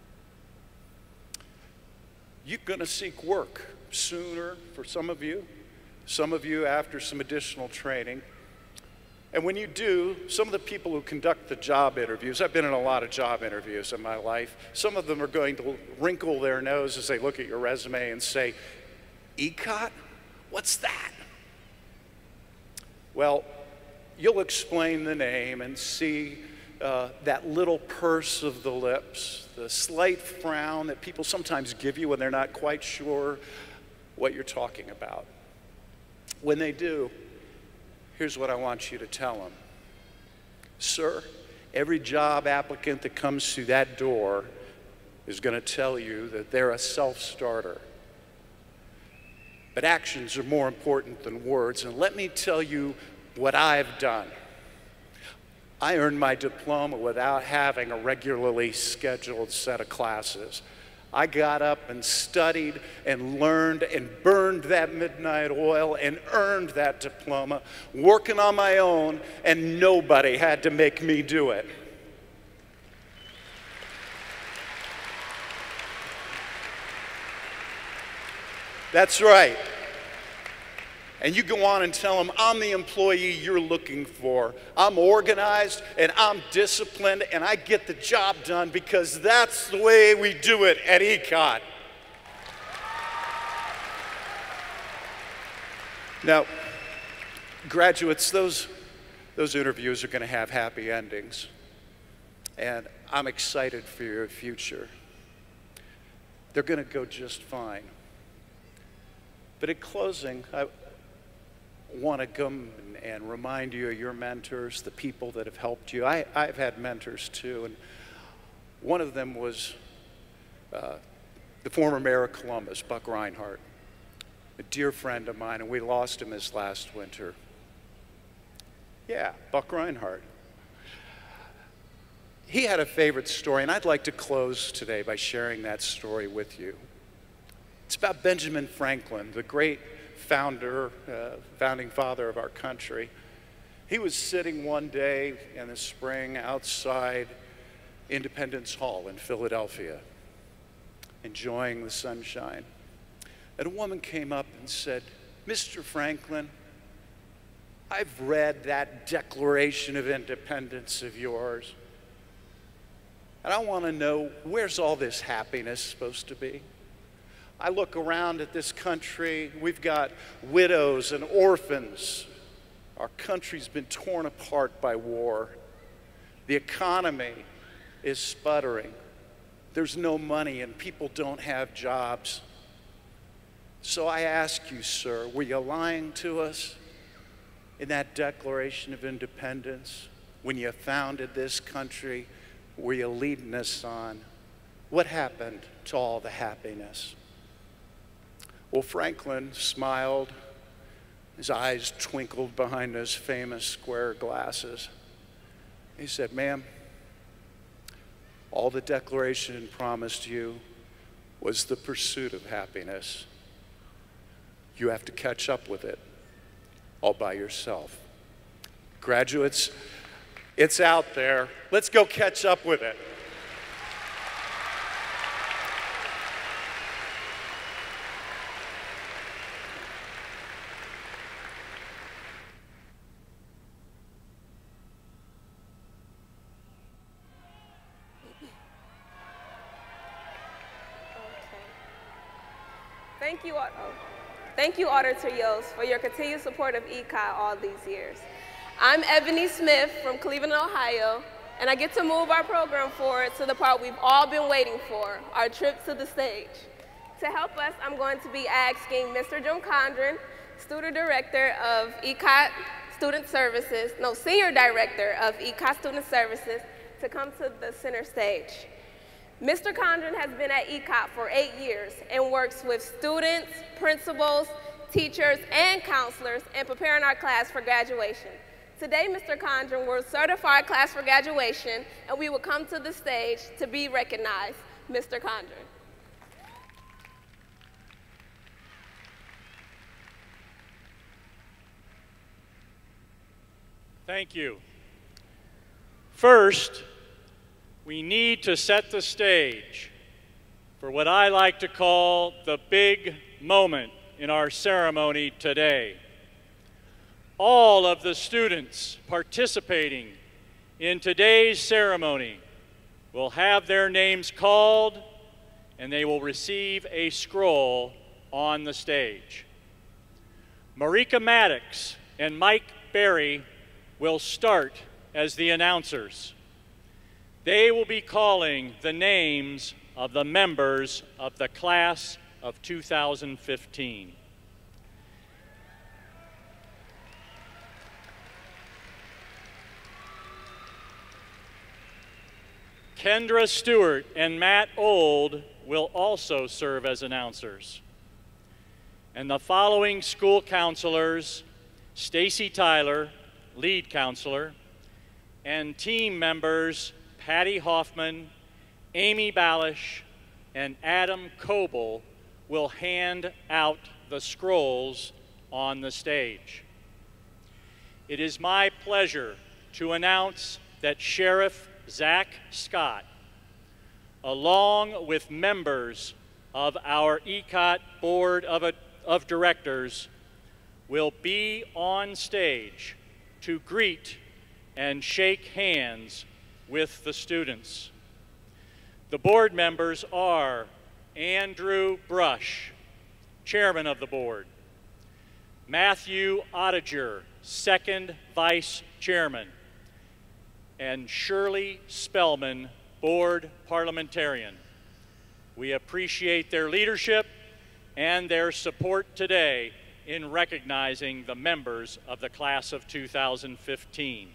You're going to seek work sooner for some of you, some of you after some additional training. And when you do, some of the people who conduct the job interviews, I've been in a lot of job interviews in my life, some of them are going to wrinkle their nose as they look at your resume and say, Ecot? What's that? Well, you'll explain the name and see uh, that little purse of the lips, the slight frown that people sometimes give you when they're not quite sure what you're talking about. When they do, here's what I want you to tell them. Sir, every job applicant that comes through that door is going to tell you that they're a self-starter. But actions are more important than words, and let me tell you what I've done. I earned my diploma without having a regularly scheduled set of classes. I got up and studied and learned and burned that midnight oil and earned that diploma, working on my own, and nobody had to make me do it. That's right. And you go on and tell them, I'm the employee you're looking for. I'm organized and I'm disciplined and I get the job done because that's the way we do it at Ecot. Now, graduates, those, those interviews are going to have happy endings. And I'm excited for your future. They're going to go just fine. But in closing, I want to come and remind you of your mentors, the people that have helped you. I, I've had mentors too, and one of them was uh, the former mayor of Columbus, Buck Reinhardt, a dear friend of mine, and we lost him this last winter. Yeah, Buck Reinhardt. He had a favorite story, and I'd like to close today by sharing that story with you. It's about Benjamin Franklin, the great founder, uh, founding father of our country. He was sitting one day in the spring outside Independence Hall in Philadelphia, enjoying the sunshine. And a woman came up and said, Mister Franklin, I've read that Declaration of Independence of yours, and I want to know, where's all this happiness supposed to be? I look around at this country, we've got widows and orphans. Our country's been torn apart by war. The economy is sputtering. There's no money and people don't have jobs. So I ask you, sir, were you lying to us in that Declaration of Independence when you founded this country? Were you leading us on? What happened to all the happiness? Well, Franklin smiled. His eyes twinkled behind his famous square glasses. He said, "Ma'am, all the Declaration promised you was the pursuit of happiness. You have to catch up with it all by yourself." Graduates, it's out there. Let's go catch up with it. Thank you, thank you, auditors, for your continued support of Ecot all these years. I'm Ebony Smith from Cleveland, Ohio, and I get to move our program forward to the part we've all been waiting for, our trip to the stage. To help us, I'm going to be asking Mister Jim Condren, Student Director of Ecot Student Services, no, Senior Director of Ecot Student Services, to come to the center stage. Mister Condren has been at Ecot for eight years and works with students, principals, teachers, and counselors in preparing our class for graduation. Today, Mister Condren will certify our class for graduation, and we will come to the stage to be recognized. Mister Condren. Thank you. First, we need to set the stage for what I like to call the big moment in our ceremony today. All of the students participating in today's ceremony will have their names called, and they will receive a scroll on the stage. Marika Maddox and Mike Berry will start as the announcers. They will be calling the names of the members of the class of two thousand fifteen. Kendra Stewart and Matt Old will also serve as announcers. And the following school counselors, Stacy Tyler, lead counselor, and team members Patty Hoffman, Amy Balish, and Adam Coble will hand out the scrolls on the stage. It is my pleasure to announce that Sheriff Zach Scott, along with members of our Ecot Board of, of Directors, will be on stage to greet and shake hands with the students. The board members are Andrew Brush, Chairman of the Board, Matthew Ottiger, Second Vice Chairman, and Shirley Spellman, Board Parliamentarian. We appreciate their leadership and their support today in recognizing the members of the class of two thousand fifteen.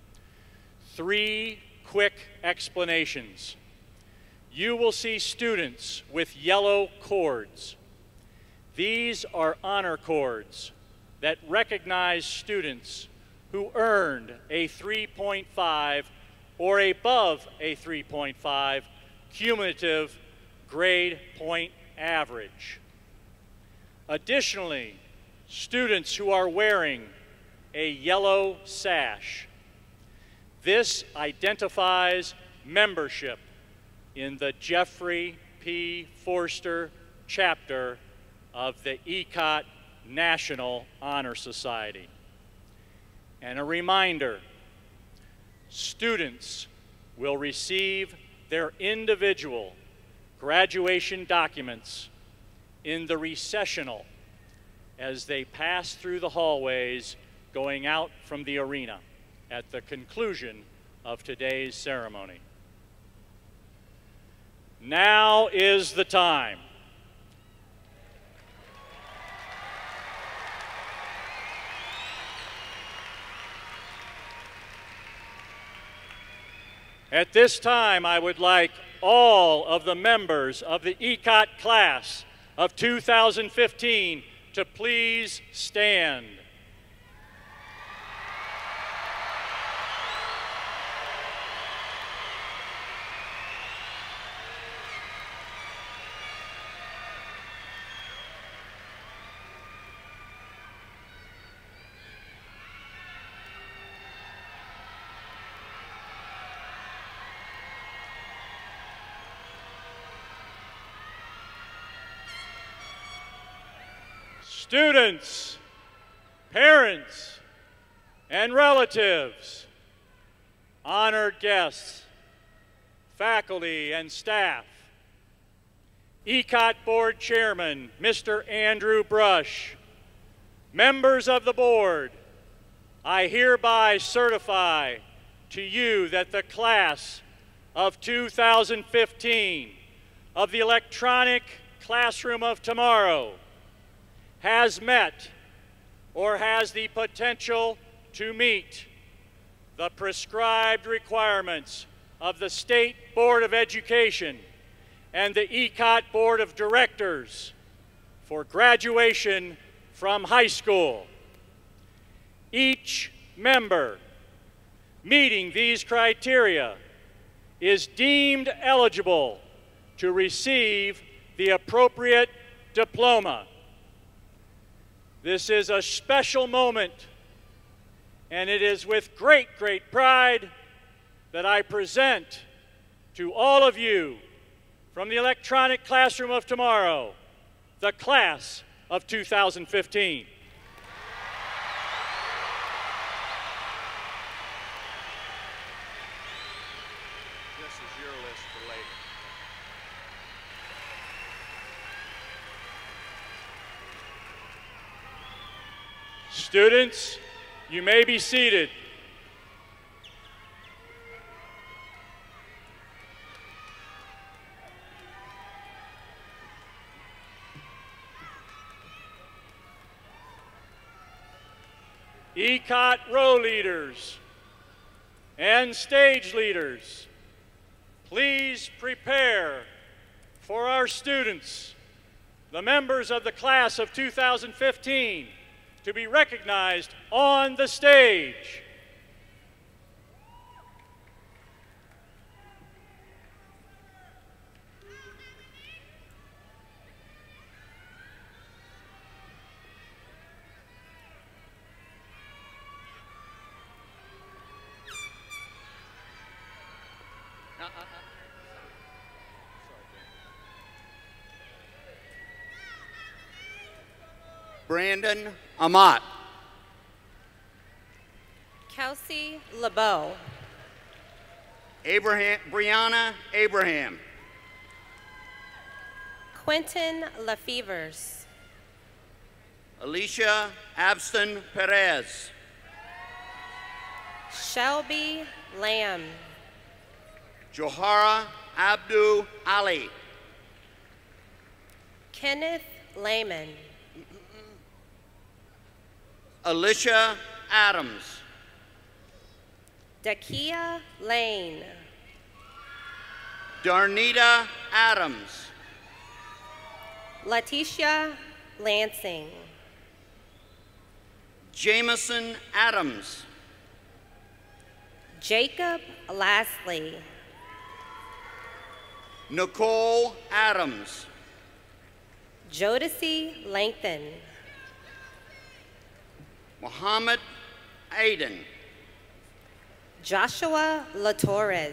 Three quick explanations. You will see students with yellow cords. These are honor cords that recognize students who earned a three point five or above a three point five cumulative grade point average. Additionally, students who are wearing a yellow sash. This identifies membership in the Jeffrey P. Forster chapter of the Ecot National Honor Society. And a reminder, students will receive their individual graduation documents in the recessional as they pass through the hallways going out from the arena at the conclusion of today's ceremony. Now is the time. At this time, I would like all of the members of the Ecot class of two thousand fifteen to please stand. Students, parents, and relatives, honored guests, faculty and staff, Ecot Board Chairman, Mister Andrew Brush, members of the board, I hereby certify to you that the class of two thousand fifteen of the Electronic Classroom of Tomorrow has met or has the potential to meet the prescribed requirements of the State Board of Education and the Ecot Board of Directors for graduation from high school. Each member meeting these criteria is deemed eligible to receive the appropriate diploma. This is a special moment, and it is with great, great pride that I present to all of you from the Electronic Classroom of Tomorrow, the class of two thousand fifteen. This is your list for later. Students, you may be seated. Ecot row leaders and stage leaders, please prepare for our students, the members of the class of two thousand fifteen, to be recognized on the stage. Brandon Amat. Kelsey LeBeau. Abraham, Brianna Abraham. Quentin LaFevers. Alicia Abston Perez. Shelby Lamb. Johara Abdu Ali. Kenneth Lehman. Alicia Adams. Dakia Lane. Darnita Adams. Letitia Lansing. Jameson Adams. Jacob Lastly. Nicole Adams. Jodeci Langton. Muhammad Aiden. Joshua LaTorres.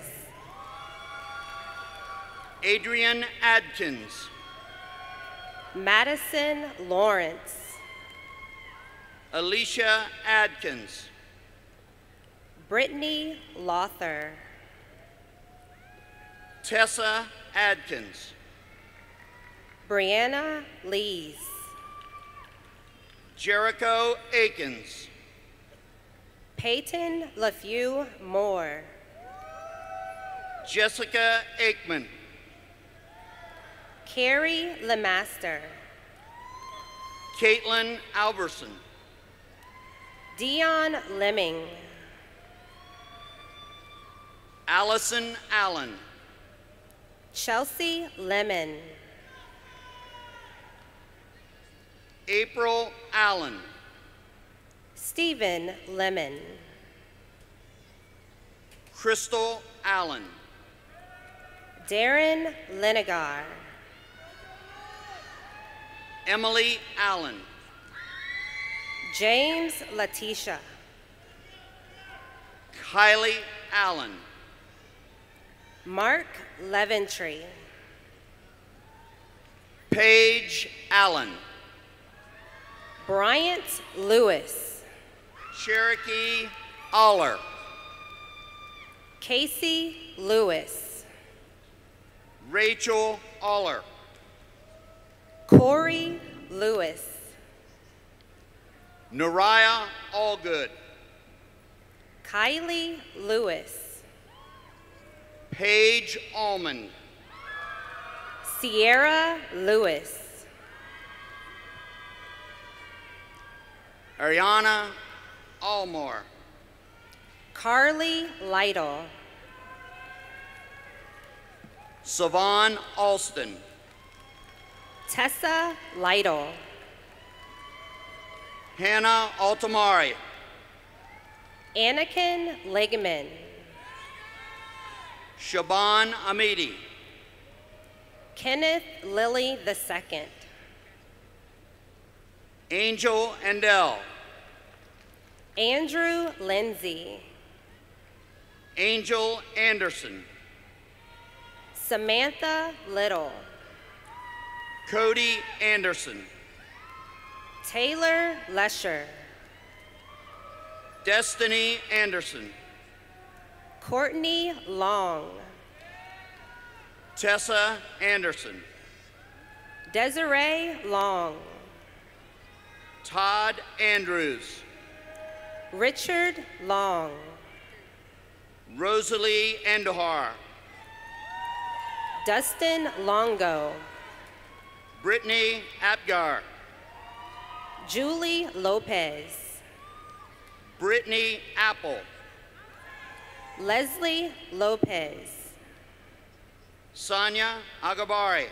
Adrian Adkins. Madison Lawrence. Alicia Adkins. Brittany Lothar. Tessa Adkins. Brianna Lees. Jericho Akins. Peyton LaFew Moore. Jessica Aikman. Carrie Lemaster. Caitlin Alberson. Dion Lemming. Allison Allen. Chelsea Lemon. April Allen. Stephen Lemon. Crystal Allen. Darren Linegar. Emily Allen. James Letitia. Kylie Allen. Mark Leventree. Paige Allen. Bryant Lewis. Cherokee Aller. Casey Lewis. Rachel Aller. Corey Lewis. Nariah Allgood. Kylie Lewis. Paige Almond. Sierra Lewis. Ariana Allmore. Carly Lytle. Savon Alston. Tessa Lytle. Hannah Altamari. Anakin Legman. Shaban Amidi. Kenneth Lilly the Second. Angel Endell. Andrew Lindsay. Angel Anderson. Samantha Little. Cody Anderson. Taylor Lesher. Destiny Anderson. Courtney Long. Tessa Anderson. Desiree Long. Todd Andrews. Richard Long. Rosalie Andujar. Dustin Longo. Brittany Apgar. Julie Lopez. Brittany Apple. Leslie Lopez. Sonia Agabari.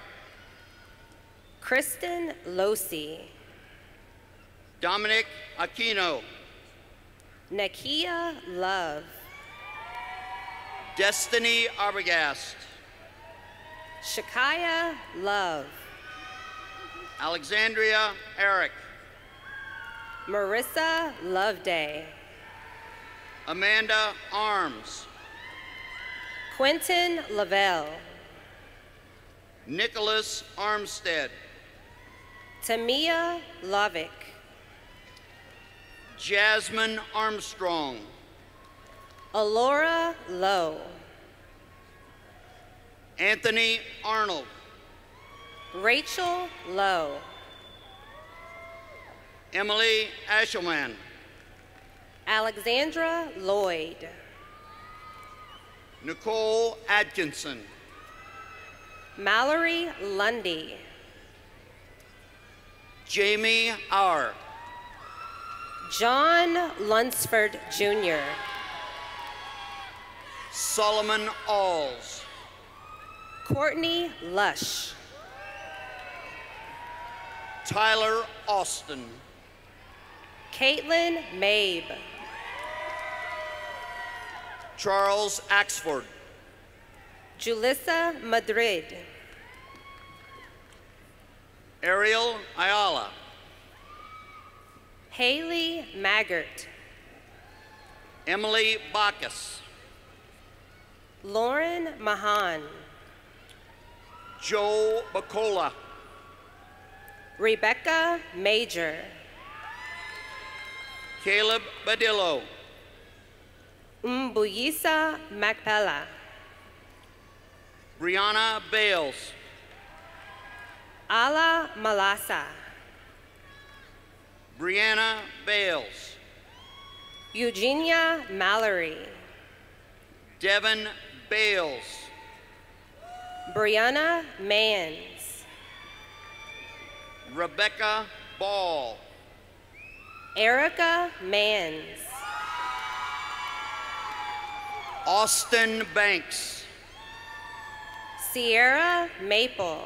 Kristen Losi. Dominic Aquino. Nakia Love. Destiny Arbogast. Shakaya Love. Alexandria Eric. Marissa Loveday. Amanda Arms. Quentin Lavelle. Nicholas Armstead. Tamia Lovick. Jasmine Armstrong. Alora Lowe. Anthony Arnold. Rachel Lowe. Emily Ashelman. Alexandra Lloyd. Nicole Atkinson. Mallory Lundy. Jamie Auer. John Lunsford Junior Solomon Alls. Courtney Lush. Tyler Austin. Caitlin Mabe. Charles Axford. Julissa Madrid. Ariel Ayala. Haley Maggart. Emily Bacchus. Lauren Mahan. Joe Bacola. Rebecca Major. Caleb Badillo. Mbuyisa Macpella. Brianna Bales. Ala Malasa. Brianna Bales. Eugenia Mallory. Devin Bales. Brianna Mans. Rebecca Ball. Erica Mans. Austin Banks. Sierra Maple.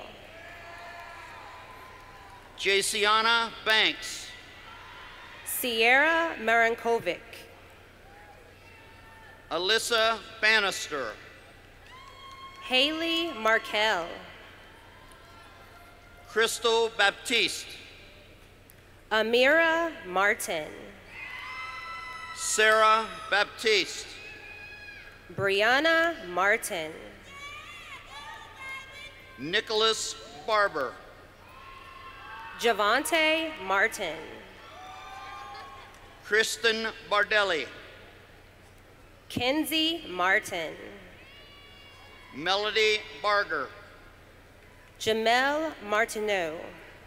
Jaciana Banks. Sierra Marankovic. Alyssa Bannister. Haley Markel. Crystal Baptiste. Amira Martin. Sarah Baptiste. Brianna Martin. Nicholas Barber. Javante Martin. Kristen Bardelli. Kenzie Martin. Melody Barger. Jamel Martineau.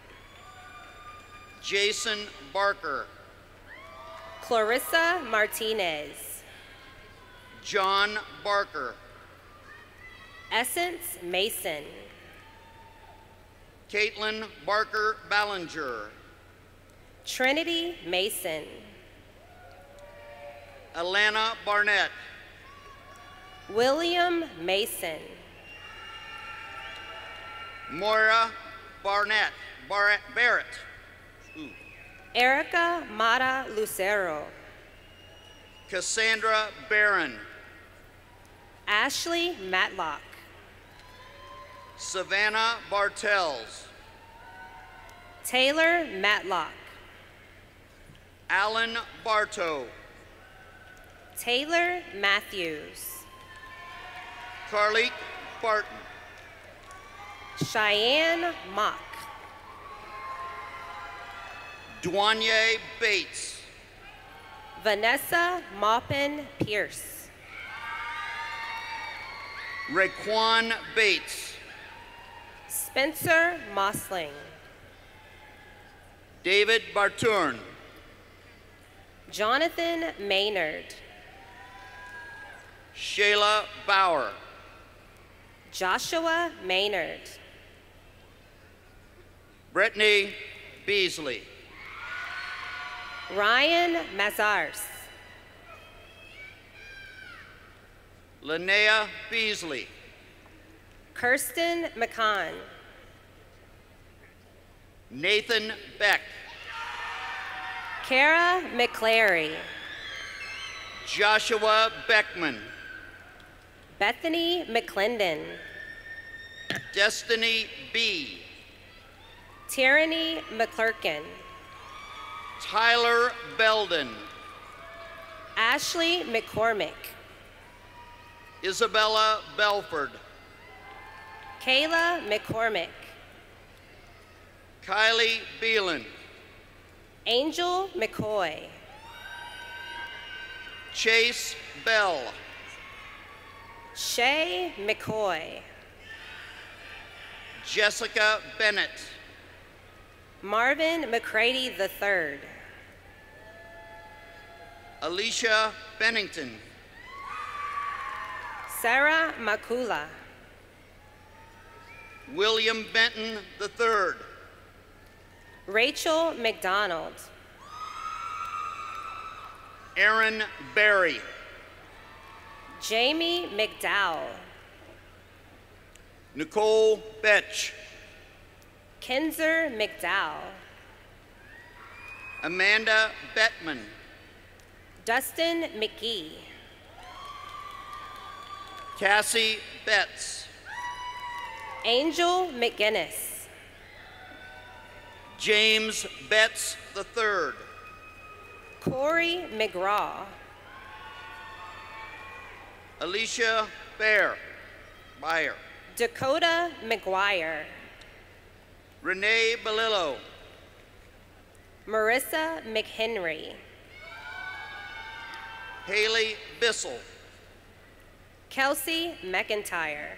Jason Barker. Clarissa Martinez. John Barker. Essence Mason. Caitlin Barker Ballinger. Trinity Mason. Alana Barnett. William Mason. Moira Barnett. Bar Barrett. Ooh. Erica Mata Lucero. Cassandra Barron. Ashley Matlock. Savannah Bartels. Taylor Matlock. Alan Bartow. Taylor Matthews. Carleek Barton. Cheyenne Mock. Dwanye Bates. Vanessa Maupin Pierce. Raekwon Bates. Spencer Mosling. David Barturn. Jonathan Maynard. Shayla Bauer. Joshua Maynard. Brittany Beasley. Ryan Mazars. Linnea Beasley. Kirsten McCann. Nathan Beck. Kara McClary. Joshua Beckman. Bethany McClendon. Destiny B. Tyranny McClurkin. Tyler Belden. Ashley McCormick. Isabella Belford. Kayla McCormick. Kylie Beelan. Angel McCoy. Chase Bell. Shay McCoy. Jessica Bennett. Marvin McCready the third. Alicia Bennington. Sarah Makula. William Benton the third. Rachel McDonald. Aaron Berry. Jamie McDowell. Nicole Betch. Kinzer McDowell. Amanda Bettman. Dustin McGee. Cassie Betts. Angel McGinnis. James Betts the third. Corey McGraw. Alicia Bear. Beyer. Dakota McGuire. Renee Belillo. Marissa McHenry. Haley Bissell. Kelsey McIntyre.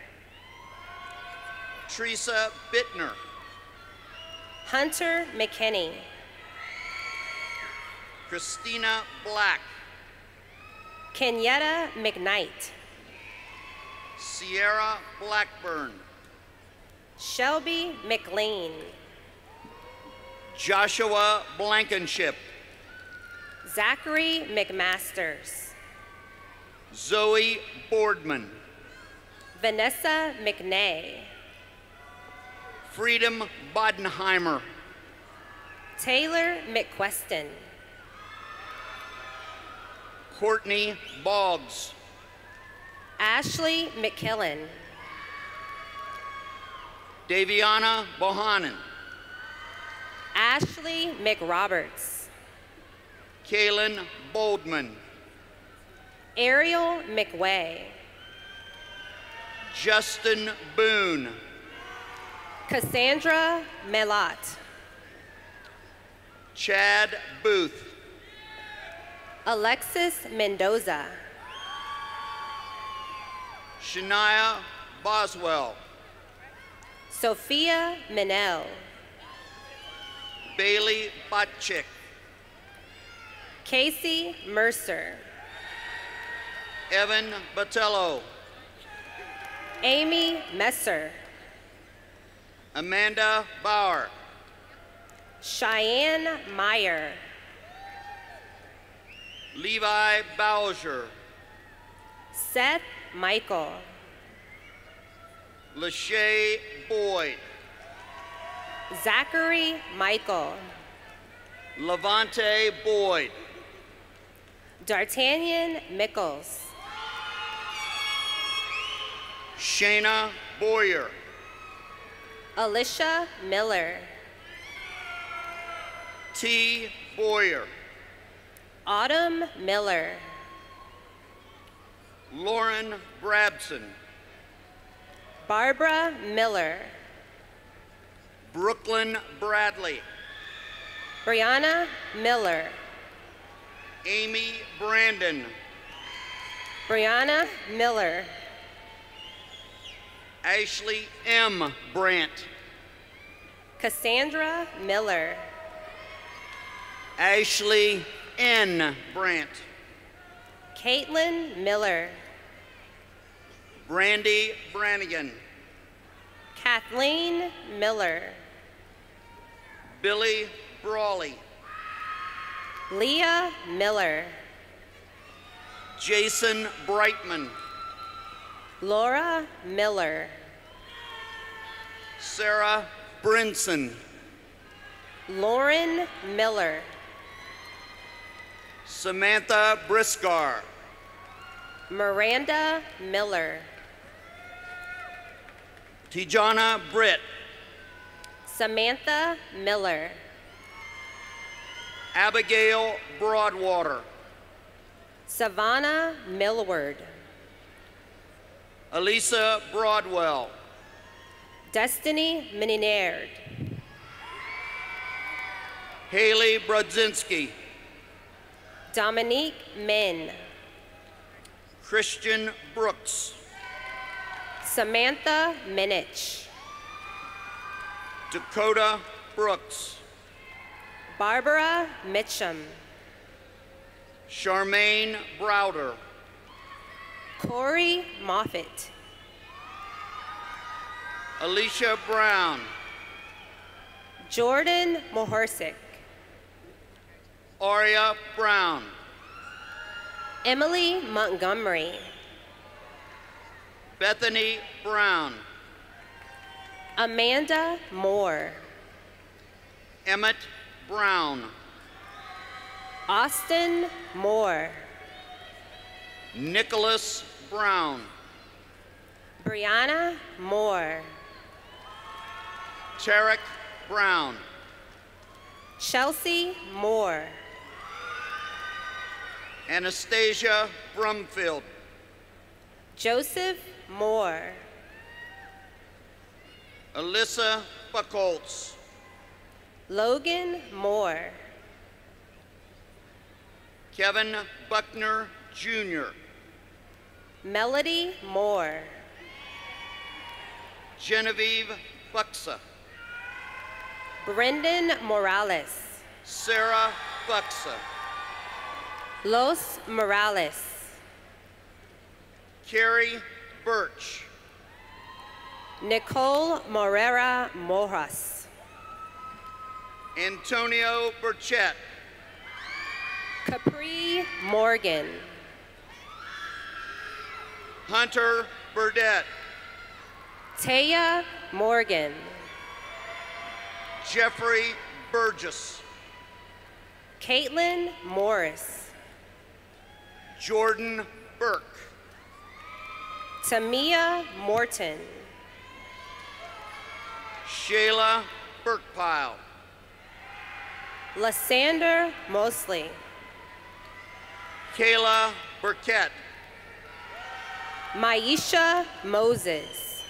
Teresa Bittner. Hunter McKinney. Christina Black. Kenyetta McKnight. Sierra Blackburn. Shelby McLean. Joshua Blankenship. Zachary McMasters. Zoe Boardman. Vanessa McNay. Freedom Bodenheimer. Taylor McQueston. Courtney Boggs. Ashley McKillen. Daviana Bohannon. Ashley McRoberts. Kaylin Boldman. Ariel McWay. Justin Boone. Cassandra Melot. Chad Booth. Alexis Mendoza. Shania Boswell. Sophia Minell. Bailey Botchick. Casey Mercer. Evan Botello. Amy Messer. Amanda Bauer. Cheyenne Meyer. Levi Bowser. Seth Michael. Lachey Boyd. Zachary Michael. Levante Boyd. D'Artagnan Mickles. Shayna Boyer. Alicia Miller. T. Boyer. Autumn Miller. Lauren Brabson. Barbara Miller. Brooklyn Bradley. Brianna Miller. Amy Brandon. Brianna Miller. Ashley M. Brandt. Cassandra Miller. Ashley N. Brandt. Caitlin Miller. Brandy Brannigan. Kathleen Miller. Billy Brawley. Leah Miller. Jason Brightman. Laura Miller. Sarah Brinson. Lauren Miller. Samantha Briscar. Miranda Miller. Tijana Britt. Samantha Miller. Abigail Broadwater. Savannah Millward. Elisa Broadwell. Destiny Mininard. Haley Brodzinski. Dominique Min. Christian Brooks. Samantha Minich. Dakota Brooks. Barbara Mitchum. Charmaine Browder. Corey Moffitt. Alicia Brown. Jordan Mohorsik. Aria Brown. Emily Montgomery. Bethany Brown. Amanda Moore. Emmett Brown. Austin Moore. Nicholas Brown. Brianna Moore. Tarek Brown. Chelsea Moore. Anastasia Brumfield. Joseph Moore. Alyssa Buckholtz. Logan Moore. Kevin Buckner Junior Melody Moore. Genevieve Buxa. Brendan Morales. Sarah Buxa. Los Morales. Carrie Birch. Nicole Morera Mojas. Antonio Burchett. Capri Morgan. Hunter Burdett. Taya Morgan. Jeffrey Burgess. Caitlin Morris. Jordan Burke. Tamia Morton. Shayla Burkepile. Lysander Mosley. Kayla Burkett. Maisha Moses.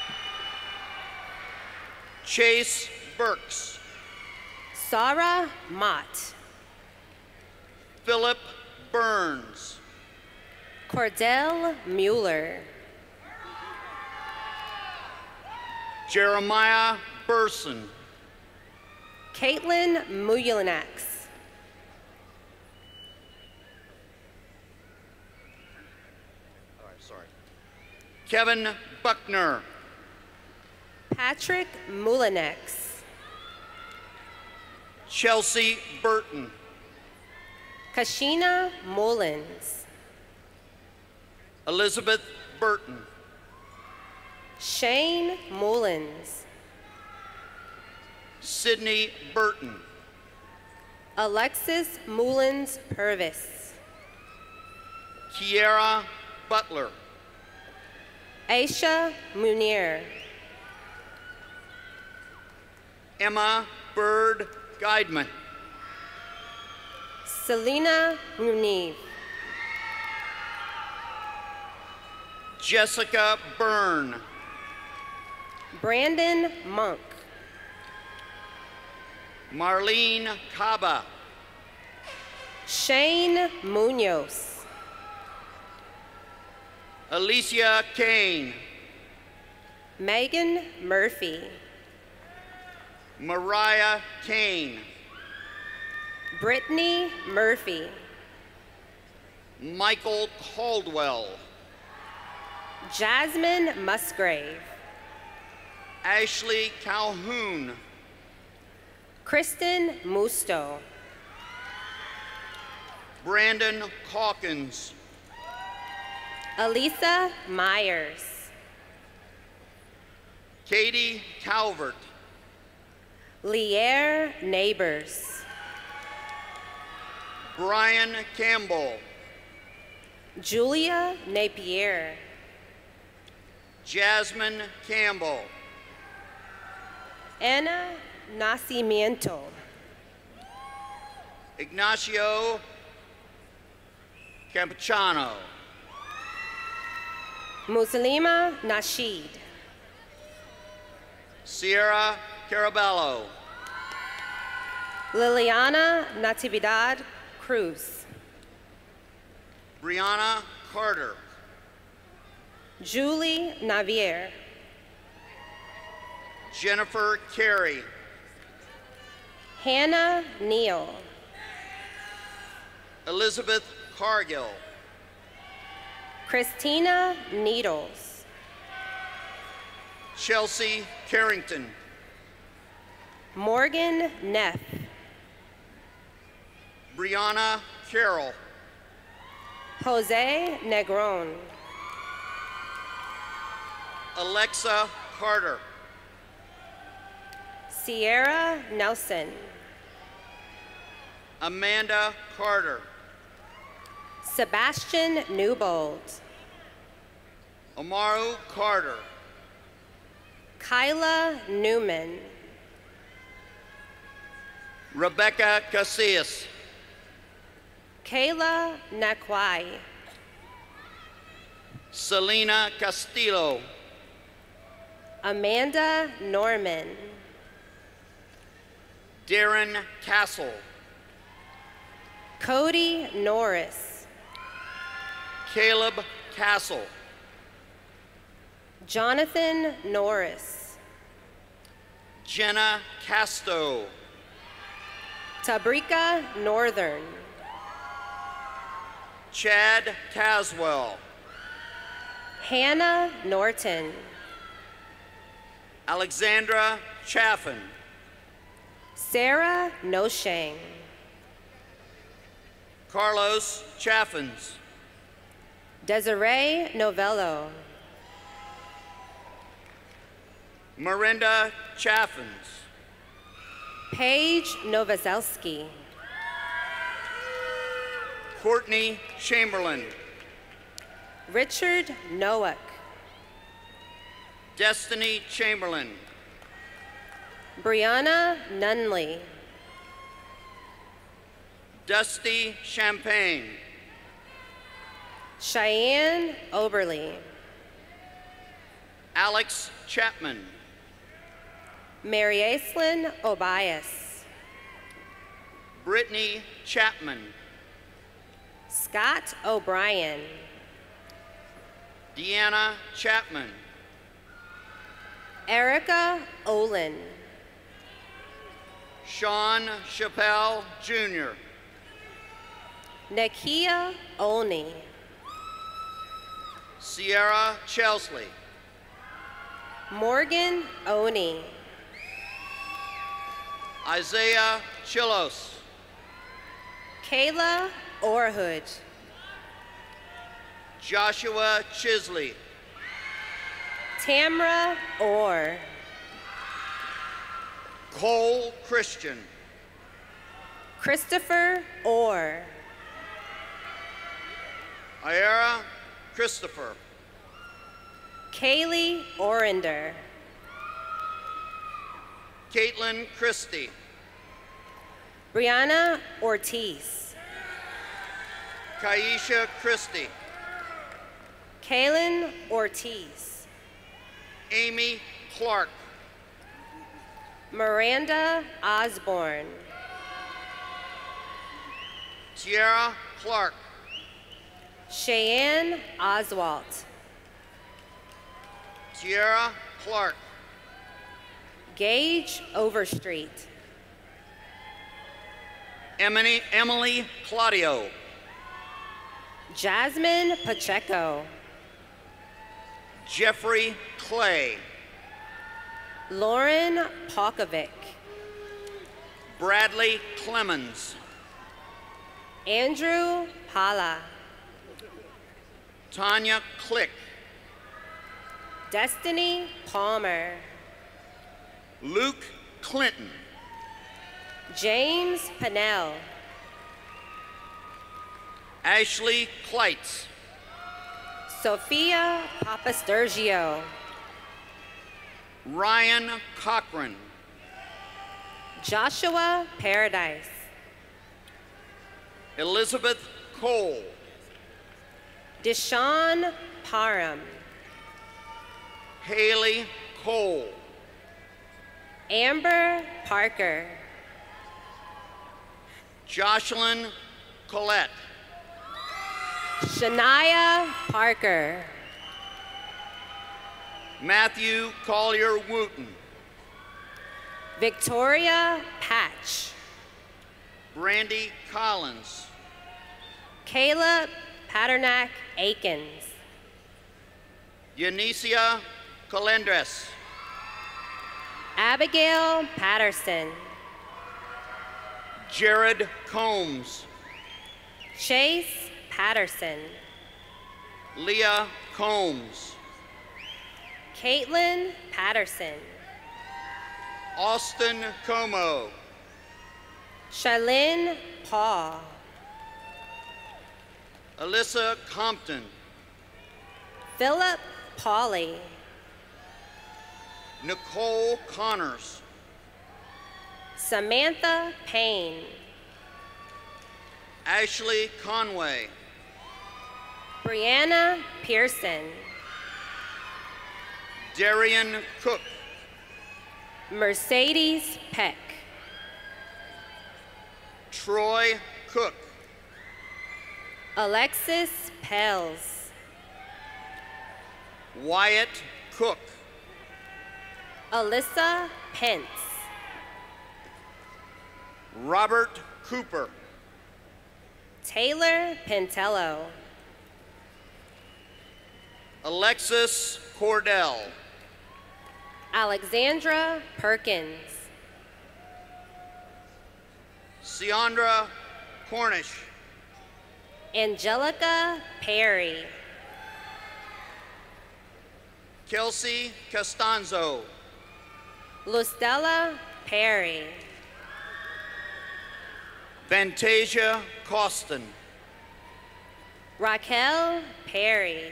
Chase Burks. Sarah Mott. Philip Burns. Cordell Mueller. Jeremiah Burson. Caitlin Muyulanex. All right, sorry. Kevin Buckner. Patrick Mulanex. Chelsea Burton. Kashina Mullins. Elizabeth Burton. Shane Mullins. Sydney Burton. Alexis Mullins Purvis. Kiera Butler. Aisha Munir. Emma Bird Guideman. Selena Muniv. Jessica Byrne. Brandon Monk. Marlene Caba. Shane Munoz. Alicia Kane. Megan Murphy. Mariah Kane. Brittany Murphy. Michael Caldwell. Jasmine Musgrave. Ashley Calhoun. Kristen Musto. Brandon Calkins. Elisa Myers. Katie Calvert. Lier Neighbors. Brian Campbell. Julia Napier. Jasmine Campbell. Ana Nacimiento. Ignacio Campechano. Muslima Nasheed. Sierra Carabello. Liliana Natividad Cruz. Brianna Carter. Julie Navier. Jennifer Carey. Hannah Neal. Elizabeth Cargill. Christina Needles. Chelsea Carrington. Morgan Neff. Brianna Carroll. Jose Negron. Alexa Carter. Sierra Nelson. Amanda Carter. Sebastian Newbold. Amaru Carter. Kyla Newman. Rebecca Casillas. Kayla Nakwai. Selena Castillo. Amanda Norman. Darren Castle. Cody Norris. Caleb Castle. Jonathan Norris. Jenna Casto. Tabrika Northern. Chad Caswell. Hannah Norton. Alexandra Chaffin. Sarah Noshang. Carlos Chaffins. Desiree Novello. Miranda Chaffins. Paige Novoselsky. Courtney Chamberlain. Richard Nowak. Destiny Chamberlain. Brianna Nunley. Dusty Champagne. Cheyenne Oberly. Alex Chapman. Mary Aislinn Obias. Brittany Chapman. Scott O'Brien. Deanna Chapman. Erica Olin. Sean Chappelle Junior Nakia Olney. Sierra Chesley. Morgan Oni. Isaiah Chilos. Kayla Orhood. Joshua Chisley. Tamra Orr. Cole Christian. Christopher Orr. Ira Christopher. Kaylee Orender. Caitlin Christie. Brianna Ortiz. Kaisha Christie. Kaylin Ortiz. Amy Clark. Miranda Osborne. Tiara Clark. Cheyenne Oswalt. Tiara Clark. Gage Overstreet. Emily, Emily Claudio. Jasmine Pacheco. Jeffrey Clay. Lauren Polkovic. Bradley Clemens. Andrew Pala. Tanya Click. Destiny Palmer. Luke Clinton. James Pennell. Ashley Kleitz. Sophia Papasturgio. Ryan Cochran. Joshua Paradise. Elizabeth Cole. Deshaun Parham. Haley Cole. Amber Parker. Jocelyn Collette. Shania Parker. Matthew Collier Wooten. Victoria Patch. Brandy Collins. Caleb Paternak Akins. Eunicia Colendres. Abigail Patterson. Jared Combs. Chase Patterson. Leah Combs. Caitlin Patterson. Austin Como. Charlene Paul. Alyssa Compton. Philip Pauley. Nicole Connors. Samantha Payne. Ashley Conway. Brianna Pearson. Darian Cook. Mercedes Peck. Troy Cook. Alexis Pels. Wyatt Cook. Alyssa Pence. Robert Cooper. Taylor Pentello. Alexis Cordell. Alexandra Perkins. Ciandra Cornish. Angelica Perry. Kelsey Costanzo. Lustella Perry. Fantasia Costin. Raquel Perry.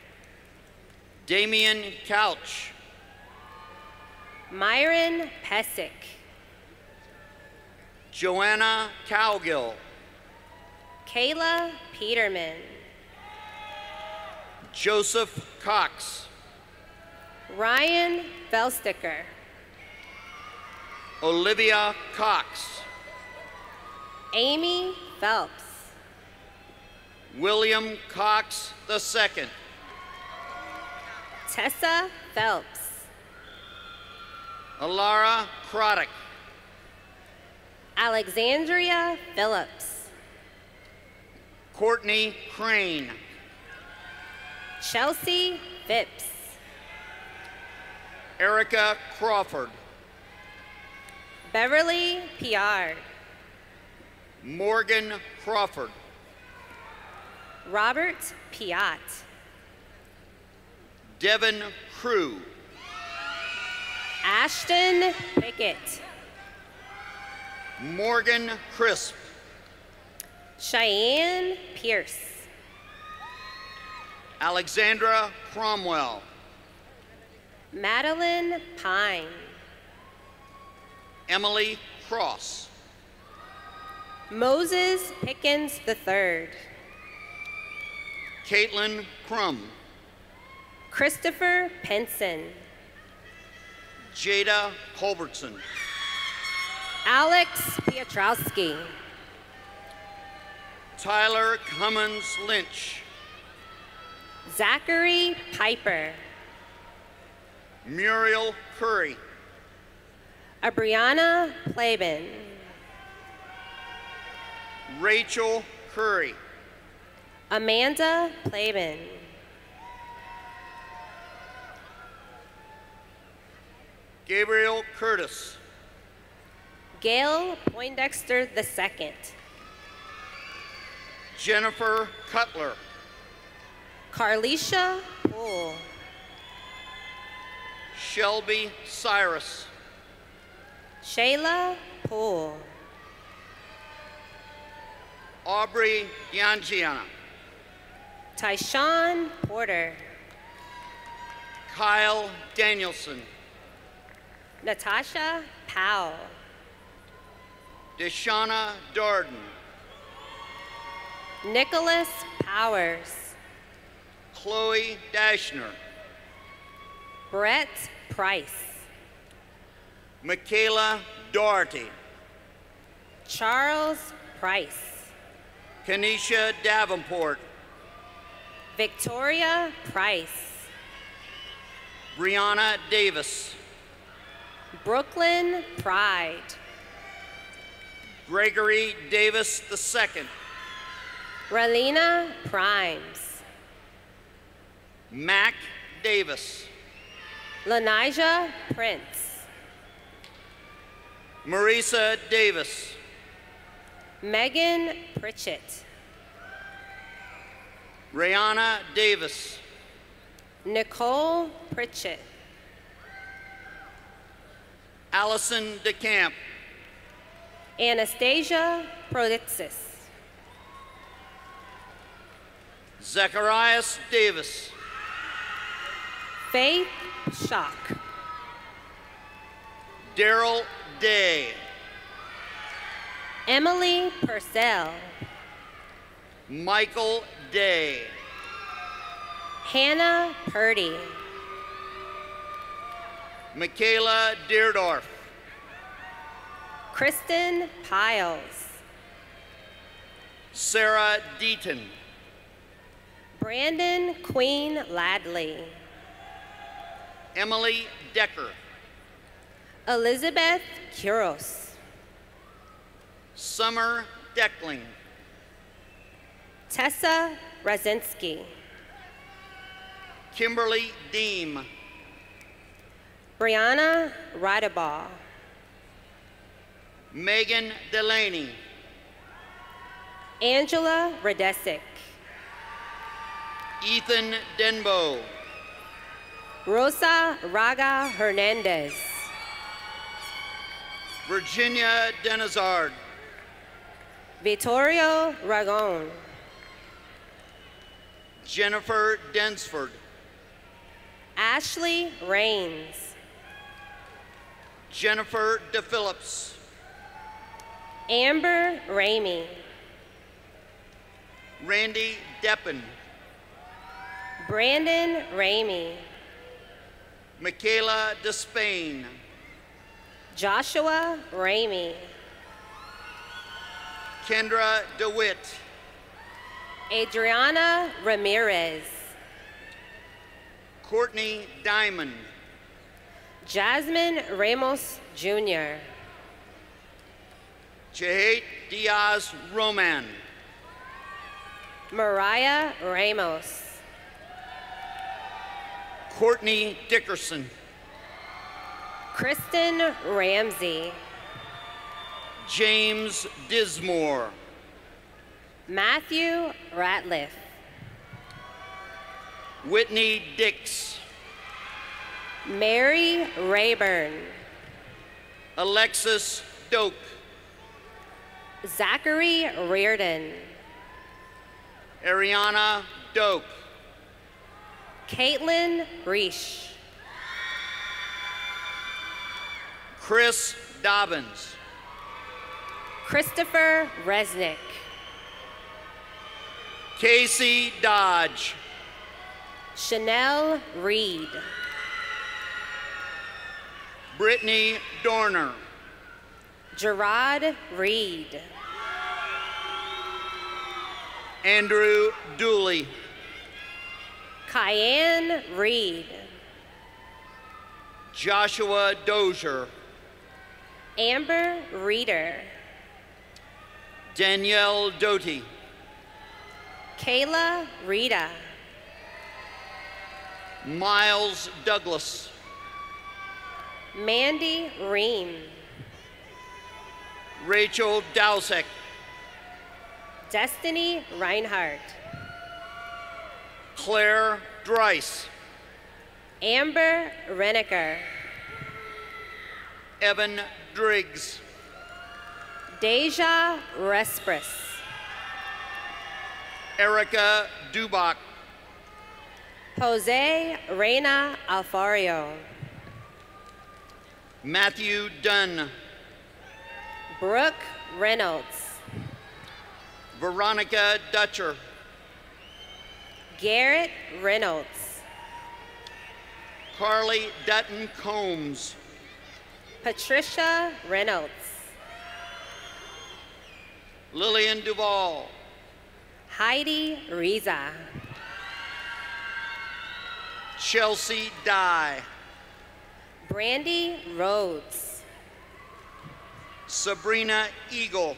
Damian Couch. Myron Pesic. Joanna Cowgill. Kayla Peterman. Joseph Cox. Ryan Felsticker. Olivia Cox. Amy Phelps. William Cox the second. Tessa Phelps. Alara Croddick. Alexandria Phillips. Courtney Crane. Chelsea Phipps. Erica Crawford. Beverly Piard. Morgan Crawford. Robert Piat. Devin Crew. Ashton Pickett. Morgan Crisp. Cheyenne Pierce. Alexandra Cromwell. Madeline Pine. Emily Cross. Moses Pickens the third. Caitlin Crum. Christopher Penson. Jada Culbertson. Alex Piotrowski. Tyler Cummins Lynch. Zachary Piper. Muriel Curry. Abriana Plaben. Rachel Curry. Amanda Plaben. Gabriel Curtis. Gail Poindexter the second. Jennifer Cutler. Carlisha Poole. Shelby Cyrus. Shayla Poole. Aubrey Yangiana. Tyshawn Porter. Kyle Danielson. Natasha Powell. Deshauna Darden. Nicholas Powers. Chloe Dashner. Brett Price. Michaela Doherty. Charles Price. Kenesha Davenport. Victoria Price. Brianna Davis. Brooklyn Pride. Gregory Davis the second. Relina Primes. Mac Davis. Lanijah Prince. Marisa Davis. Megan Pritchett. Rihanna Davis. Nicole Pritchett. Allison DeCamp. Anastasia Prolitsis. Zacharias Davis. Faith Shock. Daryl Day. Emily Purcell. Michael Day. Hannah Purdy. Michaela Deerdorf. Kristen Piles. Sarah Deaton. Brandon Queen Ladley. Emily Decker. Elizabeth Kuros. Summer Deckling. Tessa Razinski. Kimberly Deem. Brianna Ridebaugh. Megan Delaney. Angela Radesic. Ethan Denbo. Rosa Raga Hernandez. Virginia Denizard. Vittorio Ragon. Jennifer Densford. Ashley Rains. Jennifer DePhillips. Amber Ramey. Randy Deppen. Brandon Ramey. Michaela Despain. Joshua Ramey. Kendra DeWitt. Adriana Ramirez. Courtney Diamond. Jasmine Ramos Junior Jahate Diaz Roman. Mariah Ramos. Courtney Dickerson. Kristen Ramsey. James Dismore. Matthew Ratliff. Whitney Dix. Mary Rayburn. Alexis Doak. Zachary Reardon. Ariana Doak. Caitlin Reish. Chris Dobbins. Christopher Resnick. Casey Dodge. Chanel Reed. Brittany Dorner. Gerard Reed. Andrew Dooley. Cayenne Reed. Joshua Dozier. Amber Reeder. Danielle Doty. Kayla Rita. Miles Douglas. Mandy Ream. Rachel Dowsek. Destiny Reinhardt. Claire Dreiss. Amber Reneker. Evan Driggs. Deja Respris. Erica Dubach. Jose Reina Alfario. Matthew Dunn. Brooke Reynolds. Veronica Dutcher. Garrett Reynolds. Carly Dutton Combs. Patricia Reynolds. Lillian Duvall. Heidi Riza. Chelsea Dye. Brandy Rhodes. Sabrina Eagle.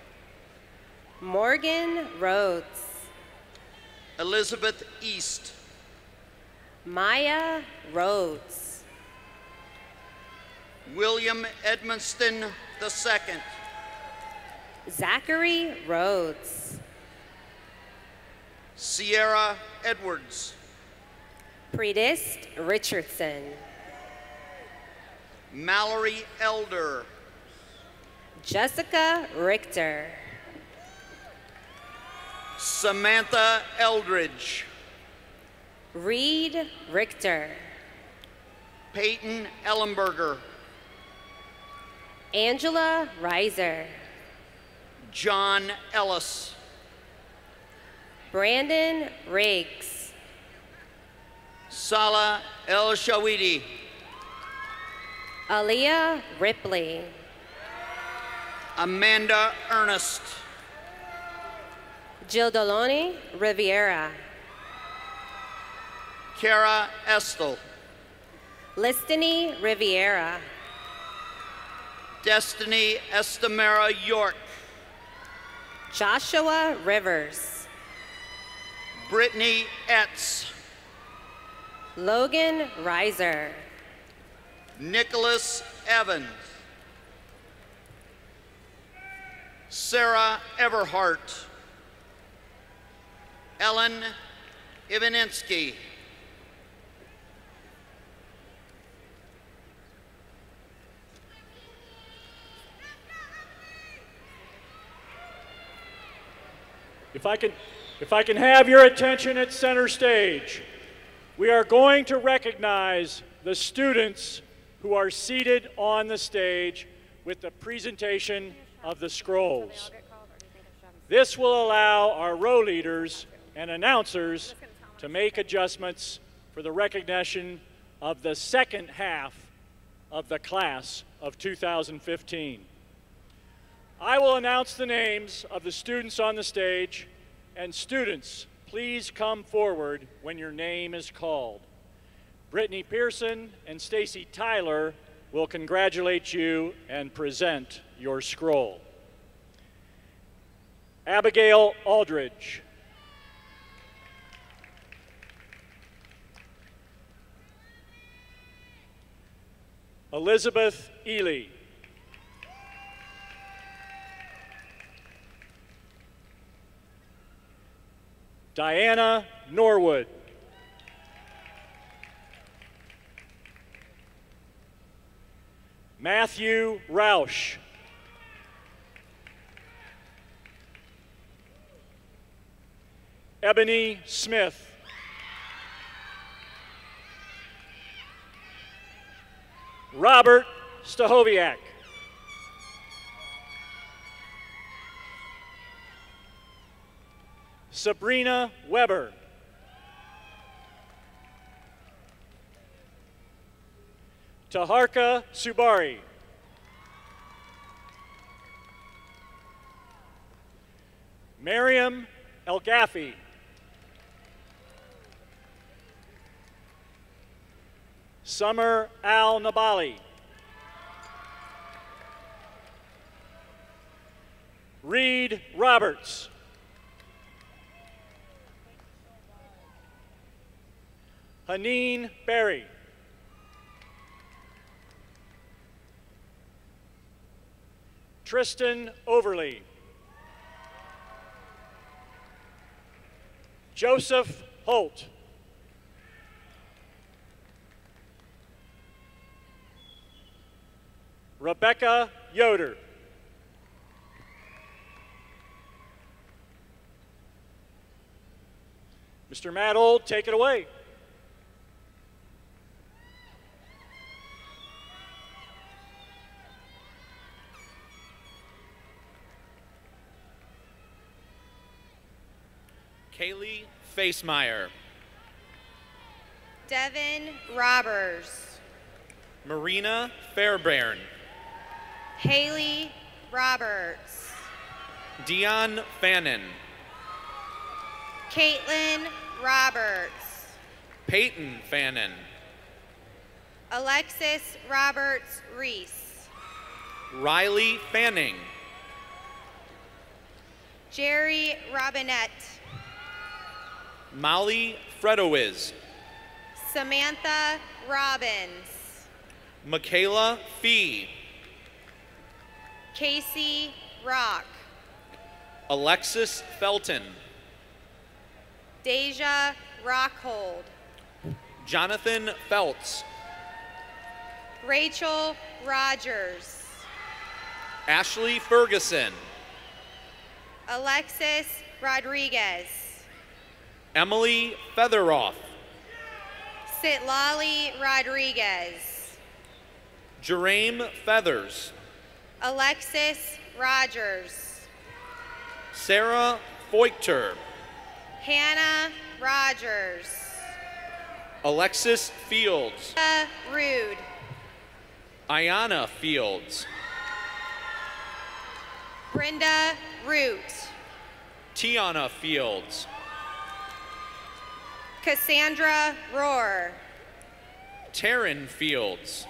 Morgan Rhodes. Elizabeth East. Maya Rhodes. William Edmonston the second. Zachary Rhodes. Sierra Edwards. Predist Richardson. Mallory Elder. Jessica Richter. Samantha Eldridge. Reed Richter. Peyton Ellenberger. Angela Reiser. John Ellis. Brandon Riggs. Salah El Shawidi. Aaliyah Ripley. Amanda Ernest. Gildoloni Riviera. Kara Estel. Listany Riviera. Destiny Estamera York. Joshua Rivers. Brittany Etz. Logan Reiser. Nicholas Evans. Sarah Everhart. Ellen Ivaninsky. If I can, if I can have your attention at center stage, we are going to recognize the students who are seated on the stage with the presentation of the scrolls. This will allow our row leaders and announcers to make adjustments for the recognition of the second half of the class of two thousand fifteen. I will announce the names of the students on the stage, and students, please come forward when your name is called. Brittany Pearson and Stacy Tyler will congratulate you and present your scroll. Abigail Aldridge. Elizabeth Ely. Diana Norwood. Matthew Roush. Ebony Smith. Robert Stahoviak. Sabrina Weber. Taharka Subari. Miriam El-Ghafi. Summer Al-Nabali. Reed Roberts. Haneen Berry. Tristan Overly. Joseph Holt. Rebecca Yoder. Mister Matt Old, take it away. Kaylee Facemeyer. Devin Robbers. Marina Fairbairn. Haley Roberts. Dion Fannin. Caitlin Roberts. Peyton Fannin. Alexis Roberts Reese. Riley Fanning. Jerry Robinette. Molly Fredowiz. Samantha Robbins. Michaela Fee. Casey Rock. Alexis Felton. Deja Rockhold. Jonathan Feltz. Rachel Rogers. Ashley Ferguson. Alexis Rodriguez. Emily Featheroff. Sitlali Rodriguez. Jerame Feathers. Alexis Rogers. Sarah Foyter. Hannah Rogers. Alexis Fields. Anna Rude. Ayana Fields. Brenda Root. Tiana Fields. Cassandra Rohr. Taryn Fields.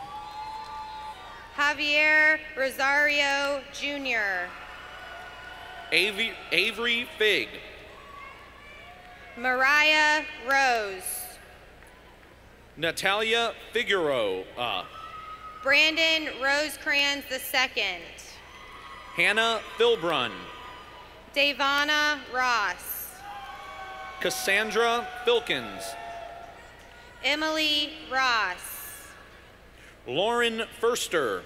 Javier Rosario Junior Avery, Avery Fig. Mariah Rose. Natalia Figueroa. Uh, Brandon Rosecrans the second. Hannah Philbrun. Davana Ross. Cassandra Filkins. Emily Ross. Lauren Furster.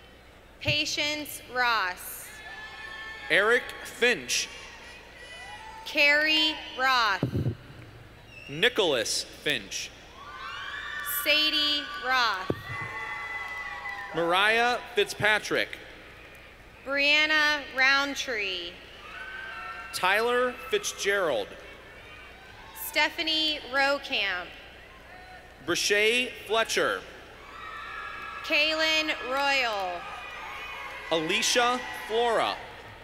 Patience Ross. Eric Finch. Carrie Roth. Nicholas Finch. Sadie Roth. Mariah Fitzpatrick. Brianna Roundtree. Tyler Fitzgerald. Stephanie Rokamp. Brashay Fletcher. Kaylin Royal. Alicia Flora.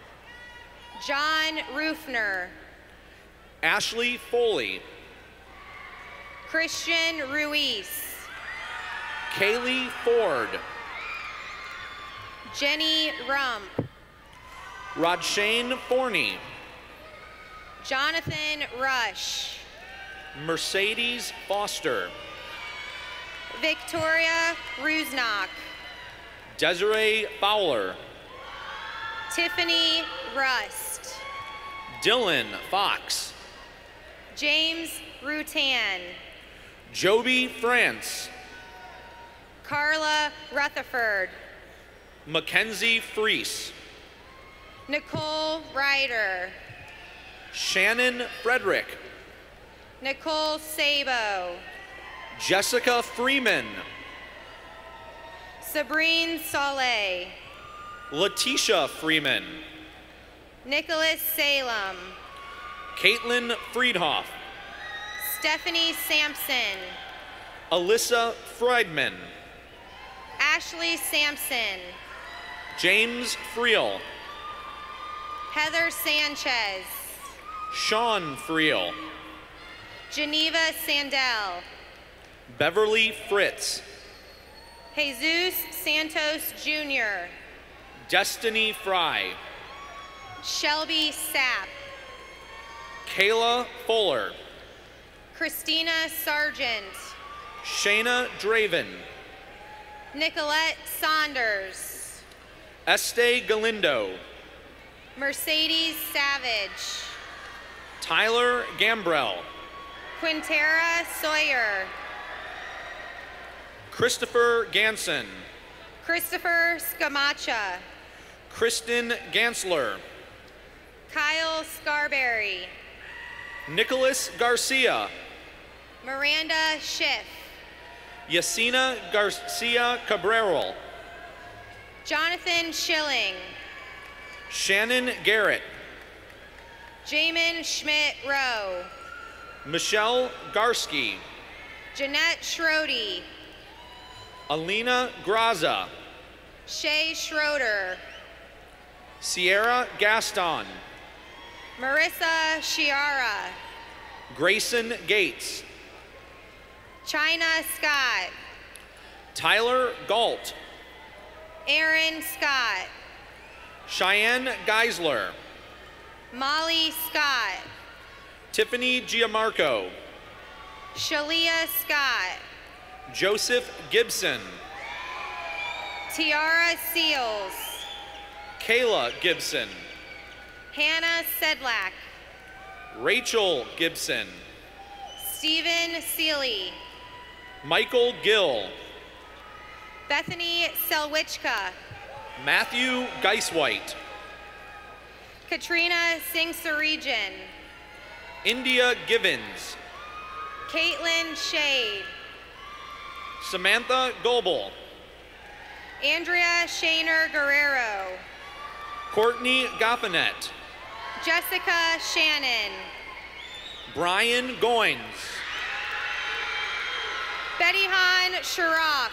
John Rufner. Ashley Foley. Christian Ruiz. Kaylee Ford. Jenny Rump. Rodshane Forney. Jonathan Rush. Mercedes Foster. Victoria Rusnak. Desiree Fowler. Tiffany Rust. Dylan Fox. James Rutan. Joby France. Carla Rutherford. Mackenzie Freese. Nicole Ryder. Shannon Frederick. Nicole Sabo. Jessica Freeman. Sabrine Saleh. Letitia Freeman. Nicholas Salem. Caitlin Friedhoff. Stephanie Sampson. Alyssa Friedman. Ashley Sampson. James Friel. Heather Sanchez. Sean Friel. Geneva Sandell. Beverly Fritz. Jesus Santos Junior Destiny Fry. Shelby Sapp. Kayla Fuller. Christina Sargent. Shayna Draven. Nicolette Saunders. Este Galindo. Mercedes Savage. Tyler Gambrell. Quintera Sawyer. Christopher Ganson. Christopher Scamacha. Kristen Gansler. Kyle Scarberry. Nicholas Garcia. Miranda Schiff. Yasina Garcia Cabral. Jonathan Schilling. Shannon Garrett. Jamin Schmidt Rowe. Michelle Garsky. Jeanette Schrody. Alina Graza. Shay Schroeder. Sierra Gaston. Marissa Chiara. Grayson Gates. China Scott. Tyler Galt. Aaron Scott. Cheyenne Geisler. Molly Scott. Tiffany Giamarco. Shalia Scott. Joseph Gibson. Tiara Seals. Kayla Gibson. Hannah Sedlak. Rachel Gibson. Stephen Seeley. Michael Gill. Bethany Selwichka. Matthew Geiswhite. Katrina Singsaregian. India Givens. Caitlin Shade. Samantha Goebel. Andrea Shaner Guerrero. Courtney Goffinet. Jessica Shannon. Brian Goins. Bettyhan Sharaf.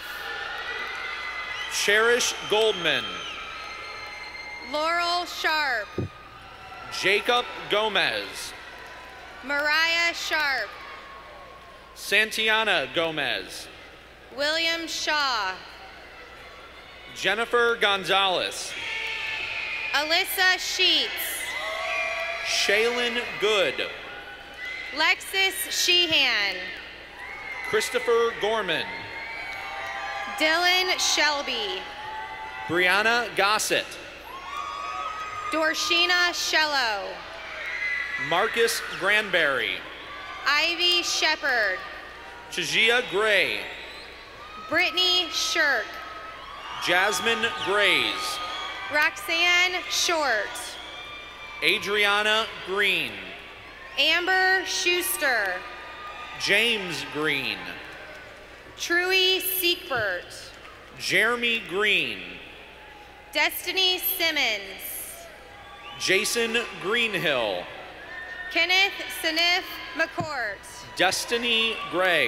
Cherish Goldman. Laurel Sharp. Jacob Gomez. Mariah Sharp. Santiana Gomez. William Shaw. Jennifer Gonzalez. Alyssa Sheets. Shaylin Good. Lexus Sheehan. Christopher Gorman. Dylan Shelby. Brianna Gossett. Dorshina Shello. Marcus Granberry. Ivy Shepard. Chajia Gray. Brittany Shirk. Jasmine Grays. Roxanne Short. Adriana Green. Amber Schuster. James Green. Truey Seekbert. Jeremy Green. Destiny Simmons. Jason Greenhill. Kenneth Sanif McCourt. Destiny Gregg.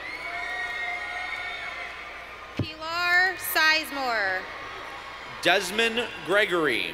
Pilar Sizemore. Desmond Gregory.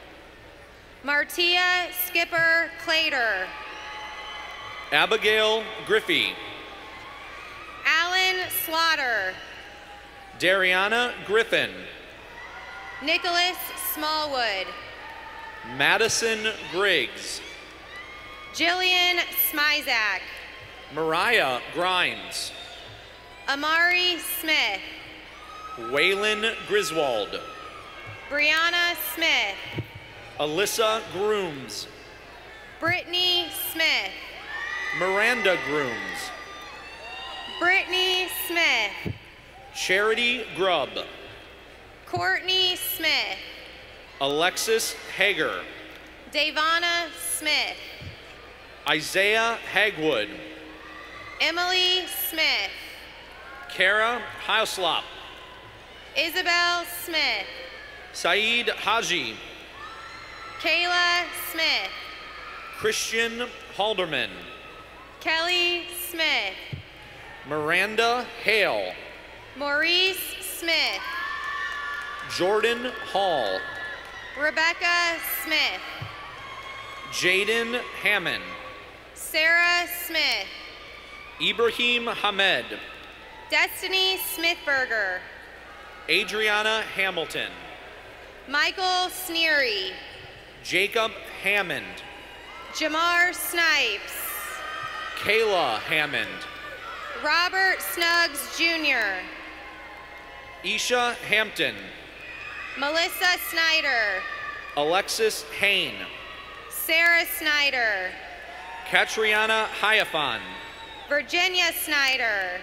Martia Skipper Clater. Abigail Griffey. Alan Slaughter. Dariana Griffin. Nicholas Smallwood. Madison Griggs. Jillian Smizak. Mariah Grimes. Amari Smith. Waylon Griswold. Brianna Smith. Alyssa Grooms. Brittany Smith. Miranda Grooms. Brittany Smith. Charity Grubb. Courtney Smith. Alexis Hager. Davana Smith. Isaiah Hagwood. Emily Smith. Kara Hauslop. Isabel Smith. Saeed Haji. Kayla Smith. Christian Halderman. Kelly Smith. Miranda Hale. Maurice Smith. Jordan Hall. Rebecca Smith. Jaden Hammond. Sarah Smith. Ibrahim Hamed. Destiny Smithberger. Adriana Hamilton. Michael Sneary. Jacob Hammond. Jamar Snipes. Kayla Hammond. Robert Snuggs Junior Isha Hampton. Melissa Snyder. Alexis Hain. Sarah Snyder. Katriana Hyafan. Virginia Snyder.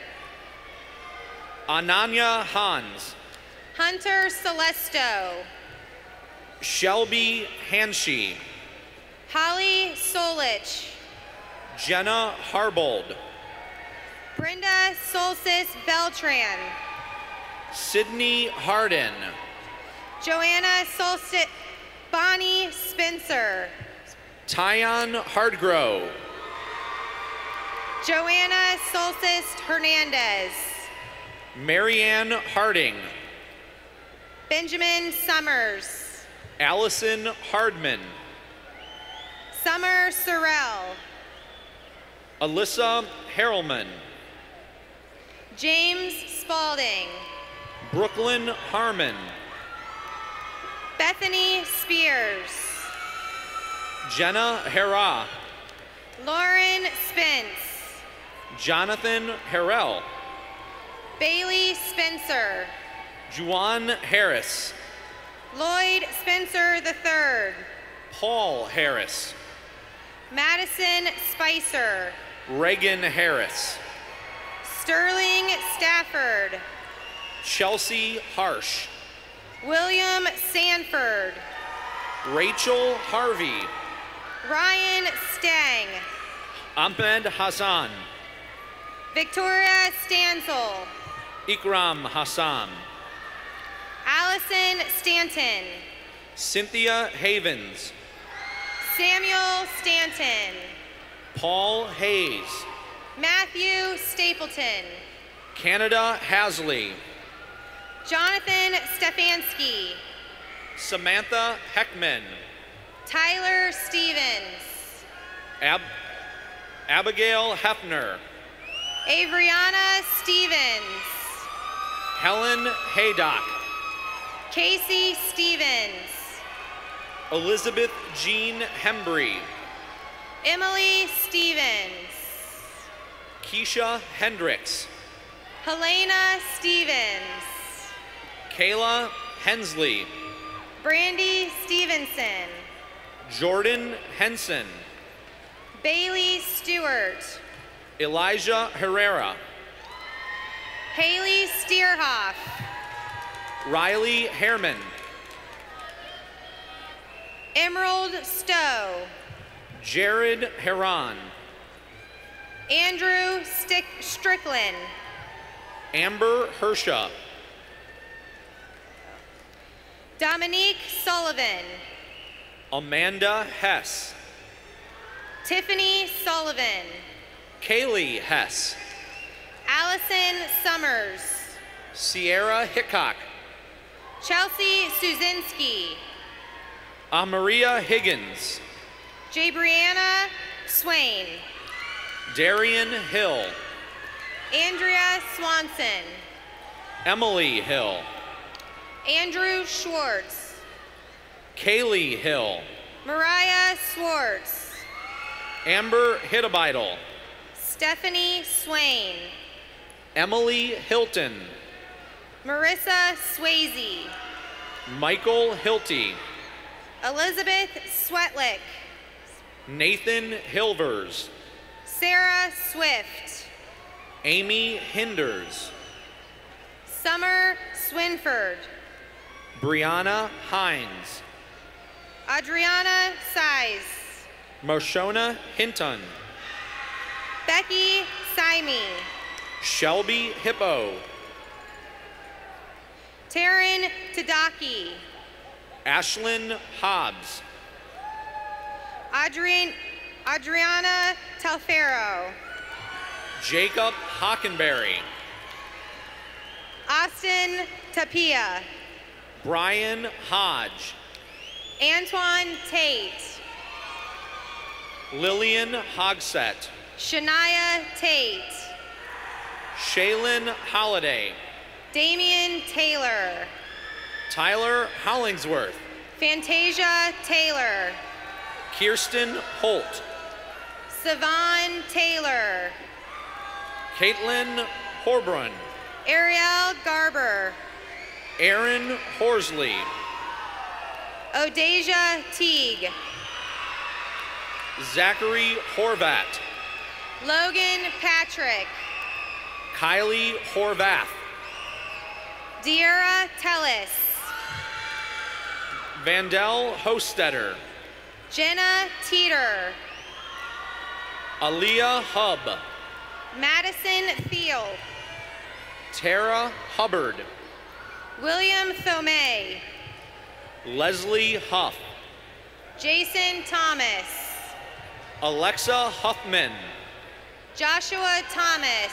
Ananya Hans. Hunter Celesto. Shelby Hanshi. Holly Solich. Jenna Harbold. Brenda Solstice Beltran. Sydney Harden. Joanna Solstice. Bonnie Spencer. Tyon Hardgrove. Joanna Solstice Hernandez. Marianne Harding. Benjamin Summers. Allison Hardman. Summer Sorrell. Alyssa Harrelman. James Spalding. Brooklyn Harmon. Bethany Spears. Jenna Hera. Lauren Spence. Jonathan Harrell. Bailey Spencer. Juwan Harris. Lloyd Spencer the third. Paul Harris. Madison Spicer. Reagan Harris. Sterling Stafford. Chelsea Harsh. William Sanford. Rachel Harvey. Ryan Stang. Ahmed Hassan. Victoria Stansel. Ikram Hassan. Allison Stanton. Cynthia Havens. Samuel Stanton. Paul Hayes. Matthew Stapleton. Canada Hasley. Jonathan Stefanski. Samantha Heckman. Tyler Stevens. Ab Abigail Hefner. Avriana Stevens. Helen Haydock. Casey Stevens. Elizabeth Jean Hembry. Emily Stevens. Keisha Hendricks. Helena Stevens. Kayla Hensley. Brandy Stevenson. Jordan Henson. Bailey Stewart. Elijah Herrera. Haley Steerhoff. Riley Herman. Emerald Stowe. Jared Heron. Andrew Stick Strickland. Amber Hersha. Dominique Sullivan. Amanda Hess. Tiffany Sullivan. Kaylee Hess. Allison Summers. Sierra Hickok. Chelsea Suzinski. Amaria Higgins. Jabrianna Swain. Darian Hill. Andrea Swanson. Emily Hill. Andrew Schwartz. Kaylee Hill. Mariah Swartz. Amber Hittabeidle. Stephanie Swain. Emily Hilton. Marissa Swayze. Michael Hilty. Elizabeth Swetlick. Nathan Hilvers. Sarah Swift. Amy Hinders. Summer Swinford. Brianna Hines. Adriana Size. Moshona Hinton. Becky Saimi. Shelby Hippo. Taryn Tadaki. Ashlyn Hobbs. Adrian, Adriana Telfero. Jacob Hockenberry. Austin Tapia. Brian Hodge. Antoine Tate. Lillian Hogsett. Shania Tate. Shaylin Holliday. Damian Taylor. Tyler Hollingsworth. Fantasia Taylor. Kirsten Holt. Savon Taylor. Caitlin Horbrun. Ariel Garber. Aaron Horsley. Odasia Teague. Zachary Horvat. Logan Patrick. Kylie Horvath. Deira Tellis. Vandell Hostetter. Jenna Teeter. Aaliyah Hub. Madison Thiel. Tara Hubbard. William Thomé. Leslie Huff. Jason Thomas. Alexa Huffman. Joshua Thomas.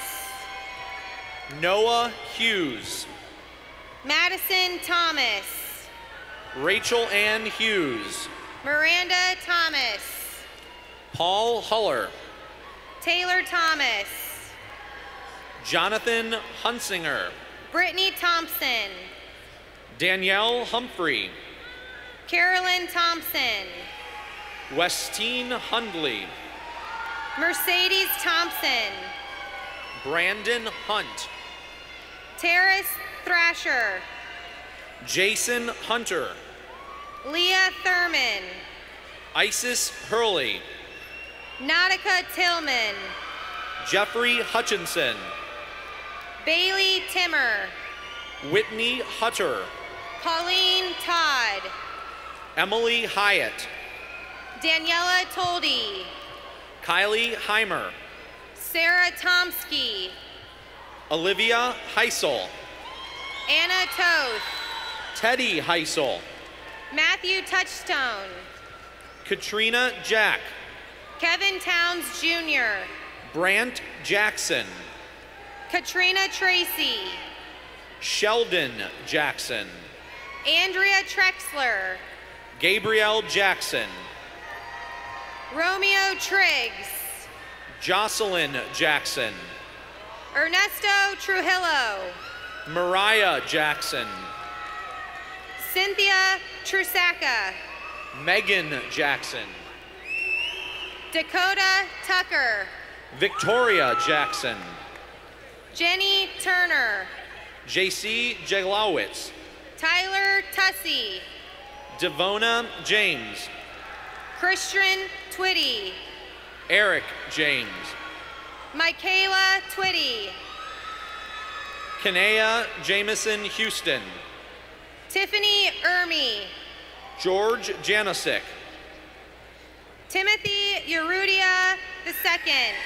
Noah Hughes. Madison Thomas. Rachel Ann Hughes. Miranda Thomas. Paul Huller. Taylor Thomas. Jonathan Hunsinger. Brittany Thompson. Danielle Humphrey. Carolyn Thompson. Westine Hundley. Mercedes Thompson. Brandon Hunt. Terrace Thrasher. Jason Hunter. Leah Thurman. Isis Hurley. Nautica Tillman. Jeffrey Hutchinson. Bailey Timmer. Whitney Hutter. Pauline Todd. Emily Hyatt. Daniela Toldy. Kylie Heimer. Sarah Tomsky. Olivia Heisel. Anna Toth. Teddy Heisel. Matthew Touchstone. Katrina Jack. Kevin Towns Junior Brant Jackson. Katrina Tracy. Sheldon Jackson. Andrea Trexler. Gabrielle Jackson. Romeo Triggs. Jocelyn Jackson. Ernesto Trujillo. Mariah Jackson. Cynthia Trusaca. Megan Jackson. Dakota Tucker. Victoria Jackson. Jenny Turner. J C Jeglowitz. Tyler Tussey. Devona James. Christian Twitty. Eric James. Michaela Twitty. Kanea Jameson Houston. Tiffany Ermy. George Janasic. Timothy Urudia the second.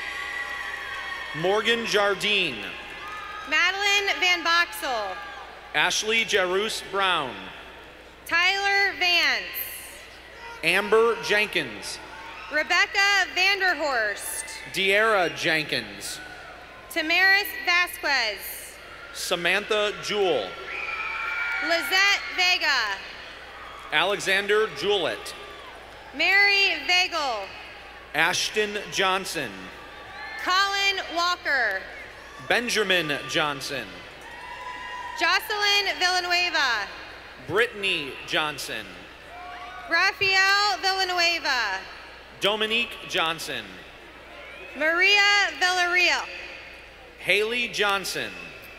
Morgan Jardine. Madeline Van Boxel. Ashley Jarus Brown. Tyler Vance. Amber Jenkins. Rebecca Vanderhorst. De'Ara Jenkins. Tamaris Vasquez. Samantha Jewell. Lizette Vega. Alexander Jewlett. Mary Vagel. Ashton Johnson. Colin Walker. Benjamin Johnson. Jocelyn Villanueva. Brittany Johnson. Rafael Villanueva. Dominique Johnson. Maria Villarreal. Haley Johnson.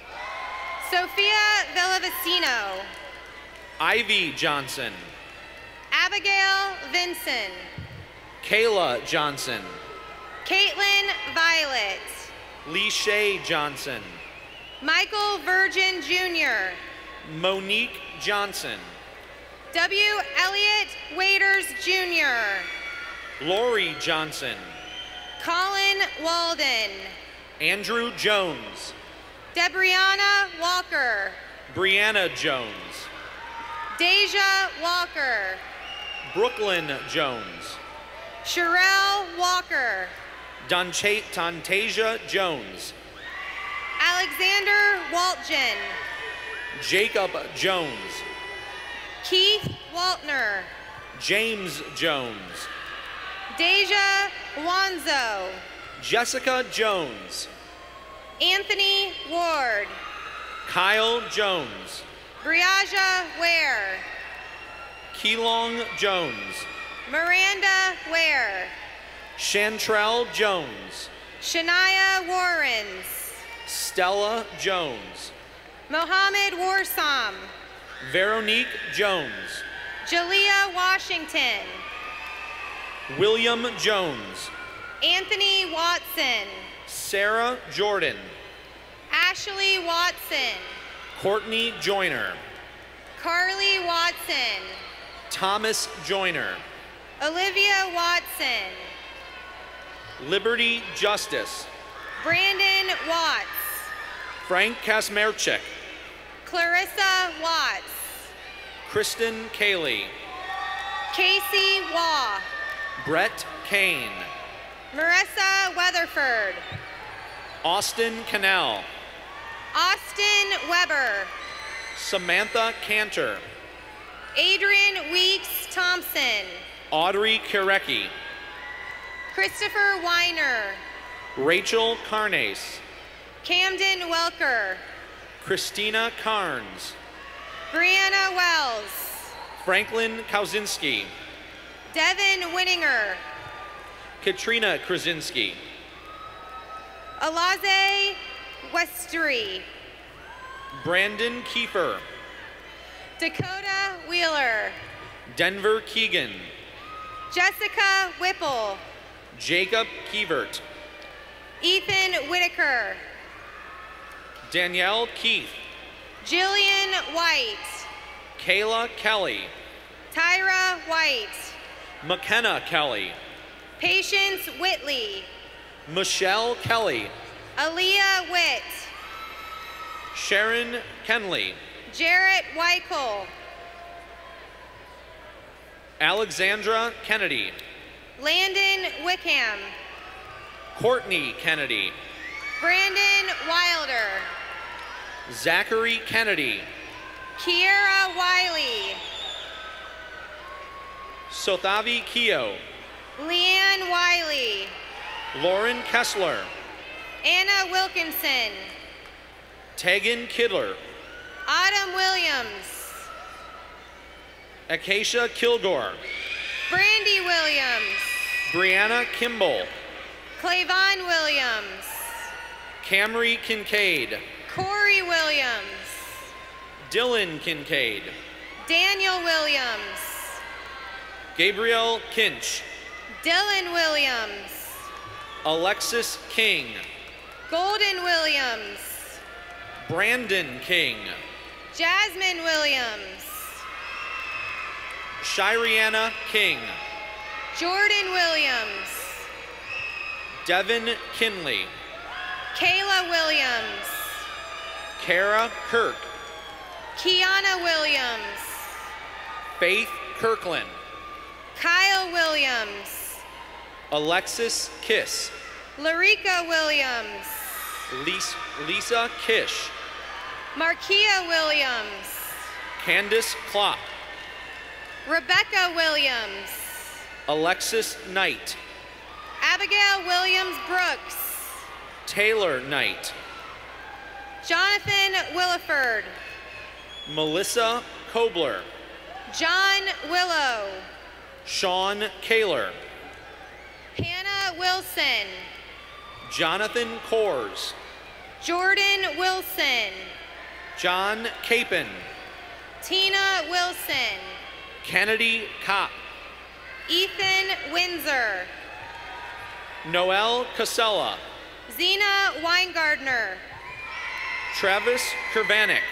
Sophia Villavicino. Ivy Johnson. Abigail Vinson. Kayla Johnson. Caitlin Violet. Lee Shay Johnson. Michael Virgin Junior Monique Johnson. W. Elliott Waiters Junior Lori Johnson. Colin Walden. Andrew Jones. Debrianna Walker. Brianna Jones. Deja Walker. Brooklyn Jones. Sherelle Walker. Donta- Tantasia Jones. Alexander Waltgen. Jacob Jones. Keith Waltner. James Jones. Deja Wanzo. Jessica Jones. Anthony Ward. Kyle Jones. Briaja Ware. Keelong Jones. Miranda Ware. Chantrell Jones. Shania Warrens. Stella Jones. Mohammed Warsam. Veronique Jones. Jalea Washington. William Jones. Anthony Watson. Sarah Jordan. Ashley Watson. Courtney Joyner. Carly Watson. Thomas Joyner. Olivia Watson. Liberty Justice. Brandon Watts. Frank Kasmerchik. Clarissa Watts. Kristen Cayley. Casey Waugh. Brett Kane. Marissa Weatherford. Austin Cannell. Austin Weber. Samantha Cantor. Adrian Weeks Thompson. Audrey Kirecki. Christopher Weiner. Rachel Carnace. Camden Welker. Christina Carnes. Brianna Wells. Franklin Kauzinski. Devin Winninger. Katrina Krasinski. Alaze Westery. Brandon Kiefer. Dakota Wheeler. Denver Keegan. Jessica Whipple. Jacob Kievert. Ethan Whitaker. Danielle Keith. Jillian White. Kayla Kelly. Tyra White. McKenna Kelly. Patience Whitley. Michelle Kelly. Aaliyah Witt. Sharon Kenley. Jarrett Weichel. Alexandra Kennedy. Landon Wickham. Courtney Kennedy. Brandon Wilder. Zachary Kennedy. Kiera Wiley. Sothavi Keo. Leanne Wiley. Lauren Kessler. Anna Wilkinson. Tegan Kidler. Autumn Williams. Acacia Kilgore. Brandy Williams. Brianna Kimball. Clavon Williams. Camry Kincaid. Corey Williams. Dylan Kincaid. Daniel Williams. Gabriel Kinch. Dylan Williams. Alexis King. Golden Williams. Brandon King. Jasmine Williams. Shiriana King. Jordan Williams. Devin Kinley. Kayla Williams. Kara Kirk. Kiana Williams. Faith Kirkland. Kyle Williams. Alexis Kiss. Larika Williams. Lisa, Lisa Kish. Markia Williams. Candace Klopp. Rebecca Williams. Alexis Knight. Abigail Williams Brooks. Taylor Knight. Jonathan Williford. Melissa Kobler. John Willow. Sean Kaler. Hannah Wilson. Jonathan Kors. Jordan Wilson. John Capon. Tina Wilson. Kennedy Kopp. Ethan Windsor. Noel Casella. Zena Weingardner. Travis Kervanik.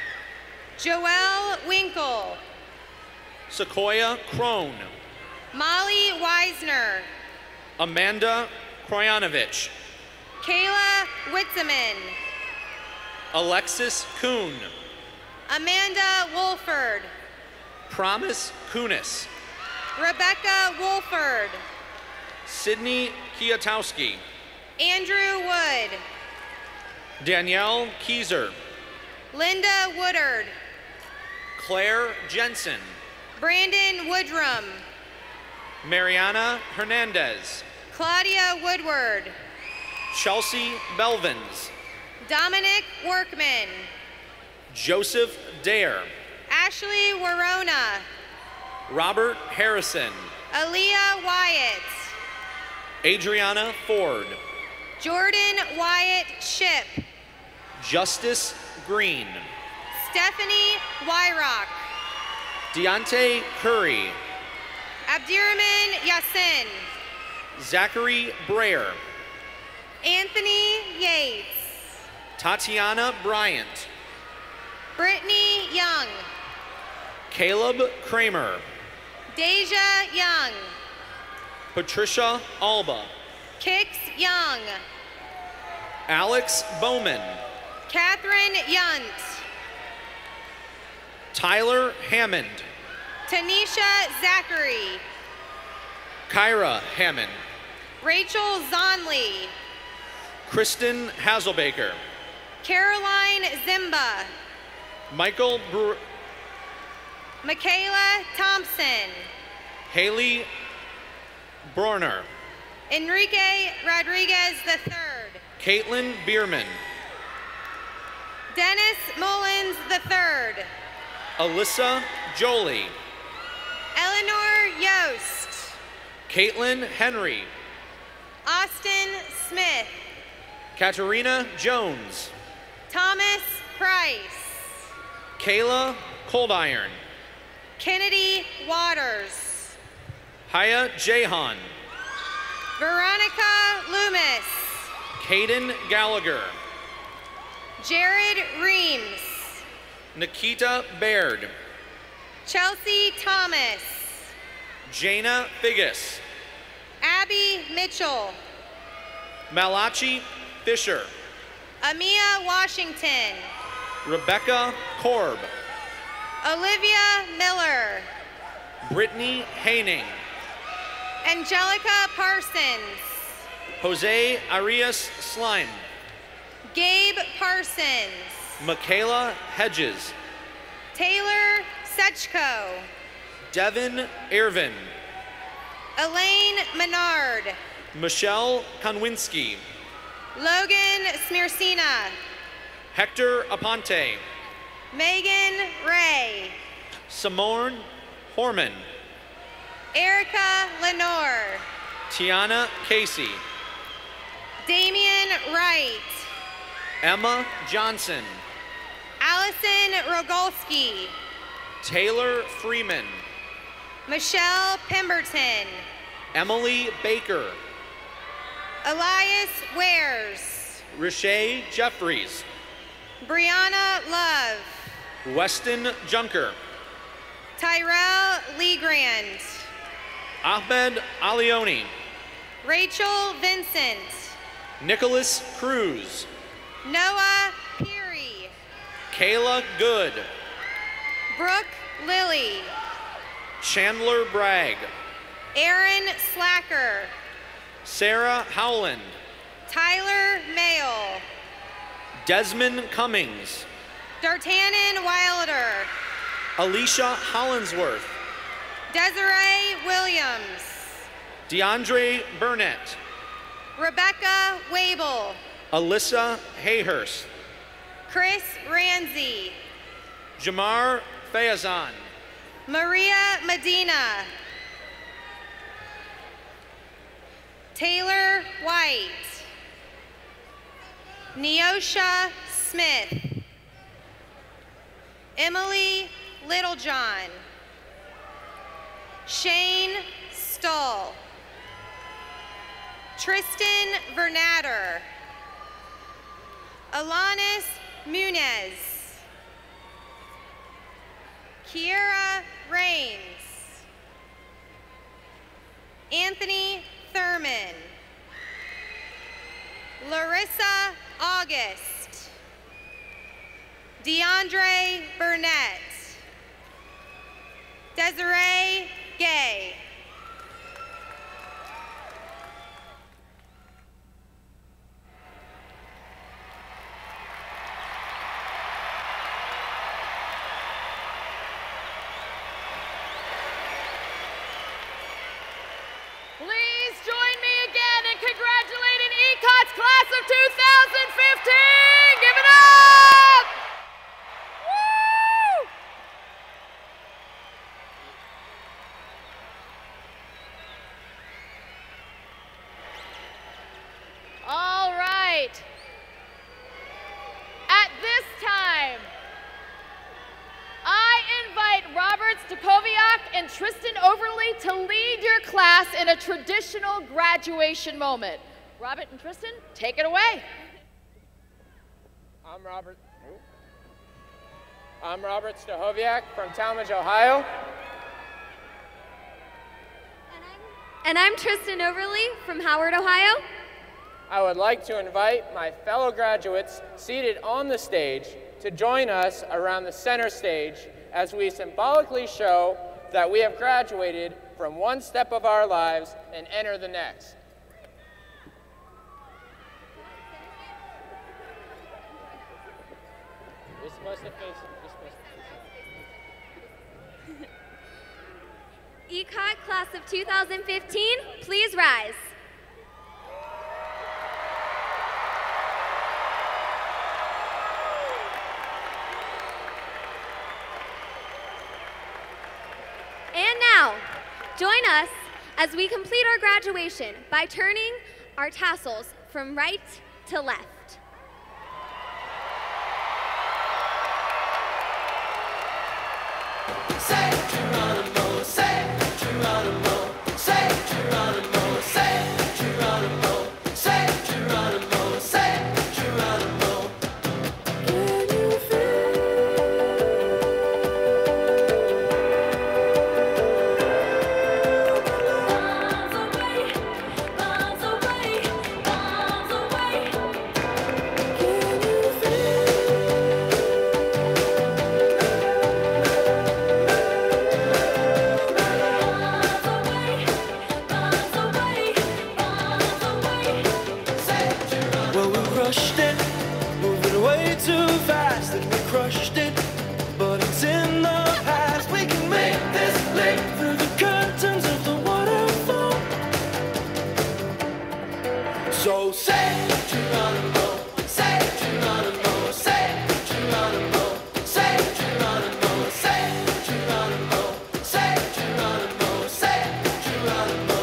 Joelle Winkle. Sequoia Crone. Molly Weisner. Amanda Kroyanovich. Kayla Witzeman. Alexis Kuhn. Amanda Wolford. Promise Kunis. Rebecca Wolford. Sydney Kiatowski. Andrew Wood. Danielle Kieser. Linda Woodard. Claire Jensen. Brandon Woodrum. Mariana Hernandez. Claudia Woodward. Chelsea Belvins. Dominic Workman. Joseph Dare. Ashley Warona. Robert Harrison. Aaliyah Wyatt. Adriana Ford. Jordan Wyatt Ship. Justice Green. Stephanie Wyrock. Deontay Curry. Abdirahman Yassin. Zachary Brayer. Anthony Yates. Tatiana Bryant. Brittany Young. Caleb Kramer. Deja Young. Patricia Alba. Kix Young. Alex Bowman. Catherine Yunt. Tyler Hammond. Tanisha Zachary. Kyra Hammond. Rachel Zonley. Kristen Hazelbaker. Caroline Zimba. Michael Brewer. Michaela Thompson. Haley Brorner. Enrique Rodriguez the third. Caitlin Bierman. Dennis Mullins the third. Alyssa Jolie. Eleanor Yost. Caitlin Henry. Austin Smith. Katerina Jones. Thomas Price. Kayla Coldiron. Kennedy Waters. Haya Jahan. Veronica Loomis. Caden Gallagher. Jared Reams. Nikita Baird. Chelsea Thomas. Jana Figgis. Abby Mitchell. Malachi Fisher. Amia Washington. Rebecca Korb. Olivia Miller. Brittany Haining. Angelica Parsons. Jose Arias Slime. Gabe Parsons. Michaela Hedges. Taylor Sechko. Devin Irvin. Elaine Menard. Michelle Konwinski. Logan Smirsina. Hector Aponte. Megan Ray. Simone Horman. Erica Lenore. Tiana Casey. Damian Wright. Emma Johnson. Allison Rogalski. Taylor Freeman. Michelle Pemberton. Emily Baker. Elias Wares. Richey Jeffries. Brianna Love. Weston Junker. Tyrell Legrand. Ahmed Alioni. Rachel Vincent. Nicholas Cruz. Noah Peary. Kayla Good. Brooke Lilly. Chandler Bragg. Aaron Slacker. Sarah Howland. Tyler Mayle. Desmond Cummings. D'Artanan Wilder. Alicia Hollinsworth. Desiree Williams. DeAndre Burnett. Rebecca Wable. Alyssa Hayhurst. Chris Ramsey. Jamar Fayazan. Maria Medina. Taylor White. Neosha Smith. Emily Littlejohn. Shane Stull. Tristan Vernatter. Alanis Munez. Kiera Rains. Anthony Thurman. Larissa August. DeAndre Burnett. Desiree Gay. Please join me again in congratulating Ecot's class of two thousand fifteen. Give it up! Woo! All right. At this time, I invite Robert Stakoviak and Tristan Overly to lead your class in a traditional graduation moment. Robert and Tristan, take it away. I'm Robert. I'm Robert Stakoviak from Talmadge, Ohio. And I'm Tristan Overly from Howard, Ohio. I would like to invite my fellow graduates seated on the stage to join us around the center stage as we symbolically show that we have graduated from one step of our lives and enter the next. You're supposed to face it. You're supposed to face it. Ecot class of two thousand fifteen, please rise. And now, join us as we complete our graduation by turning our tassels from right to left. Say Geronimo, say Geronimo, say Geronimo, say Geronimo, say Geronimo, say Geronimo. Can you rushed it, moving way too fast, and we crushed it, but it's in the past. We can make this leap through the curtains of the waterfall. So say Geronimo, say Geronimo, say Geronimo, say Geronimo, say Geronimo, say Geronimo, say Geronimo.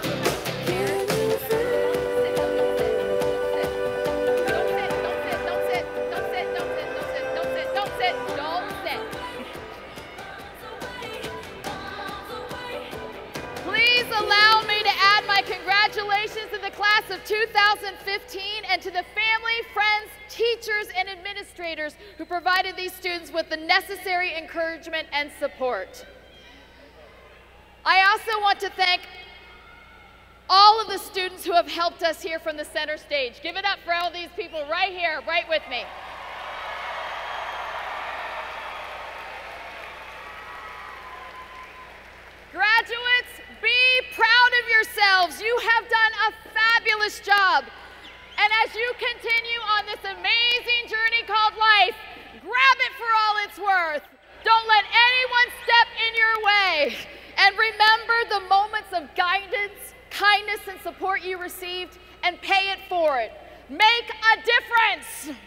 Allow me to add my congratulations to the class of two thousand fifteen and to the family, friends, teachers, and administrators who provided these students with the necessary encouragement and support. I also want to thank all of the students who have helped us here from the center stage. Give it up for all these people right here, right with me. Graduates, be proud of yourselves. You have done a fabulous job. And as you continue on this amazing journey called life, grab it for all it's worth. Don't let anyone step in your way. And remember the moments of guidance, kindness, and support you received, and pay it forward. Make a difference.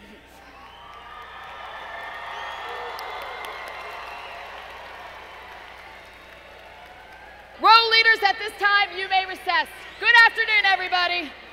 Row leaders, at this time, you may recess. Good afternoon, everybody.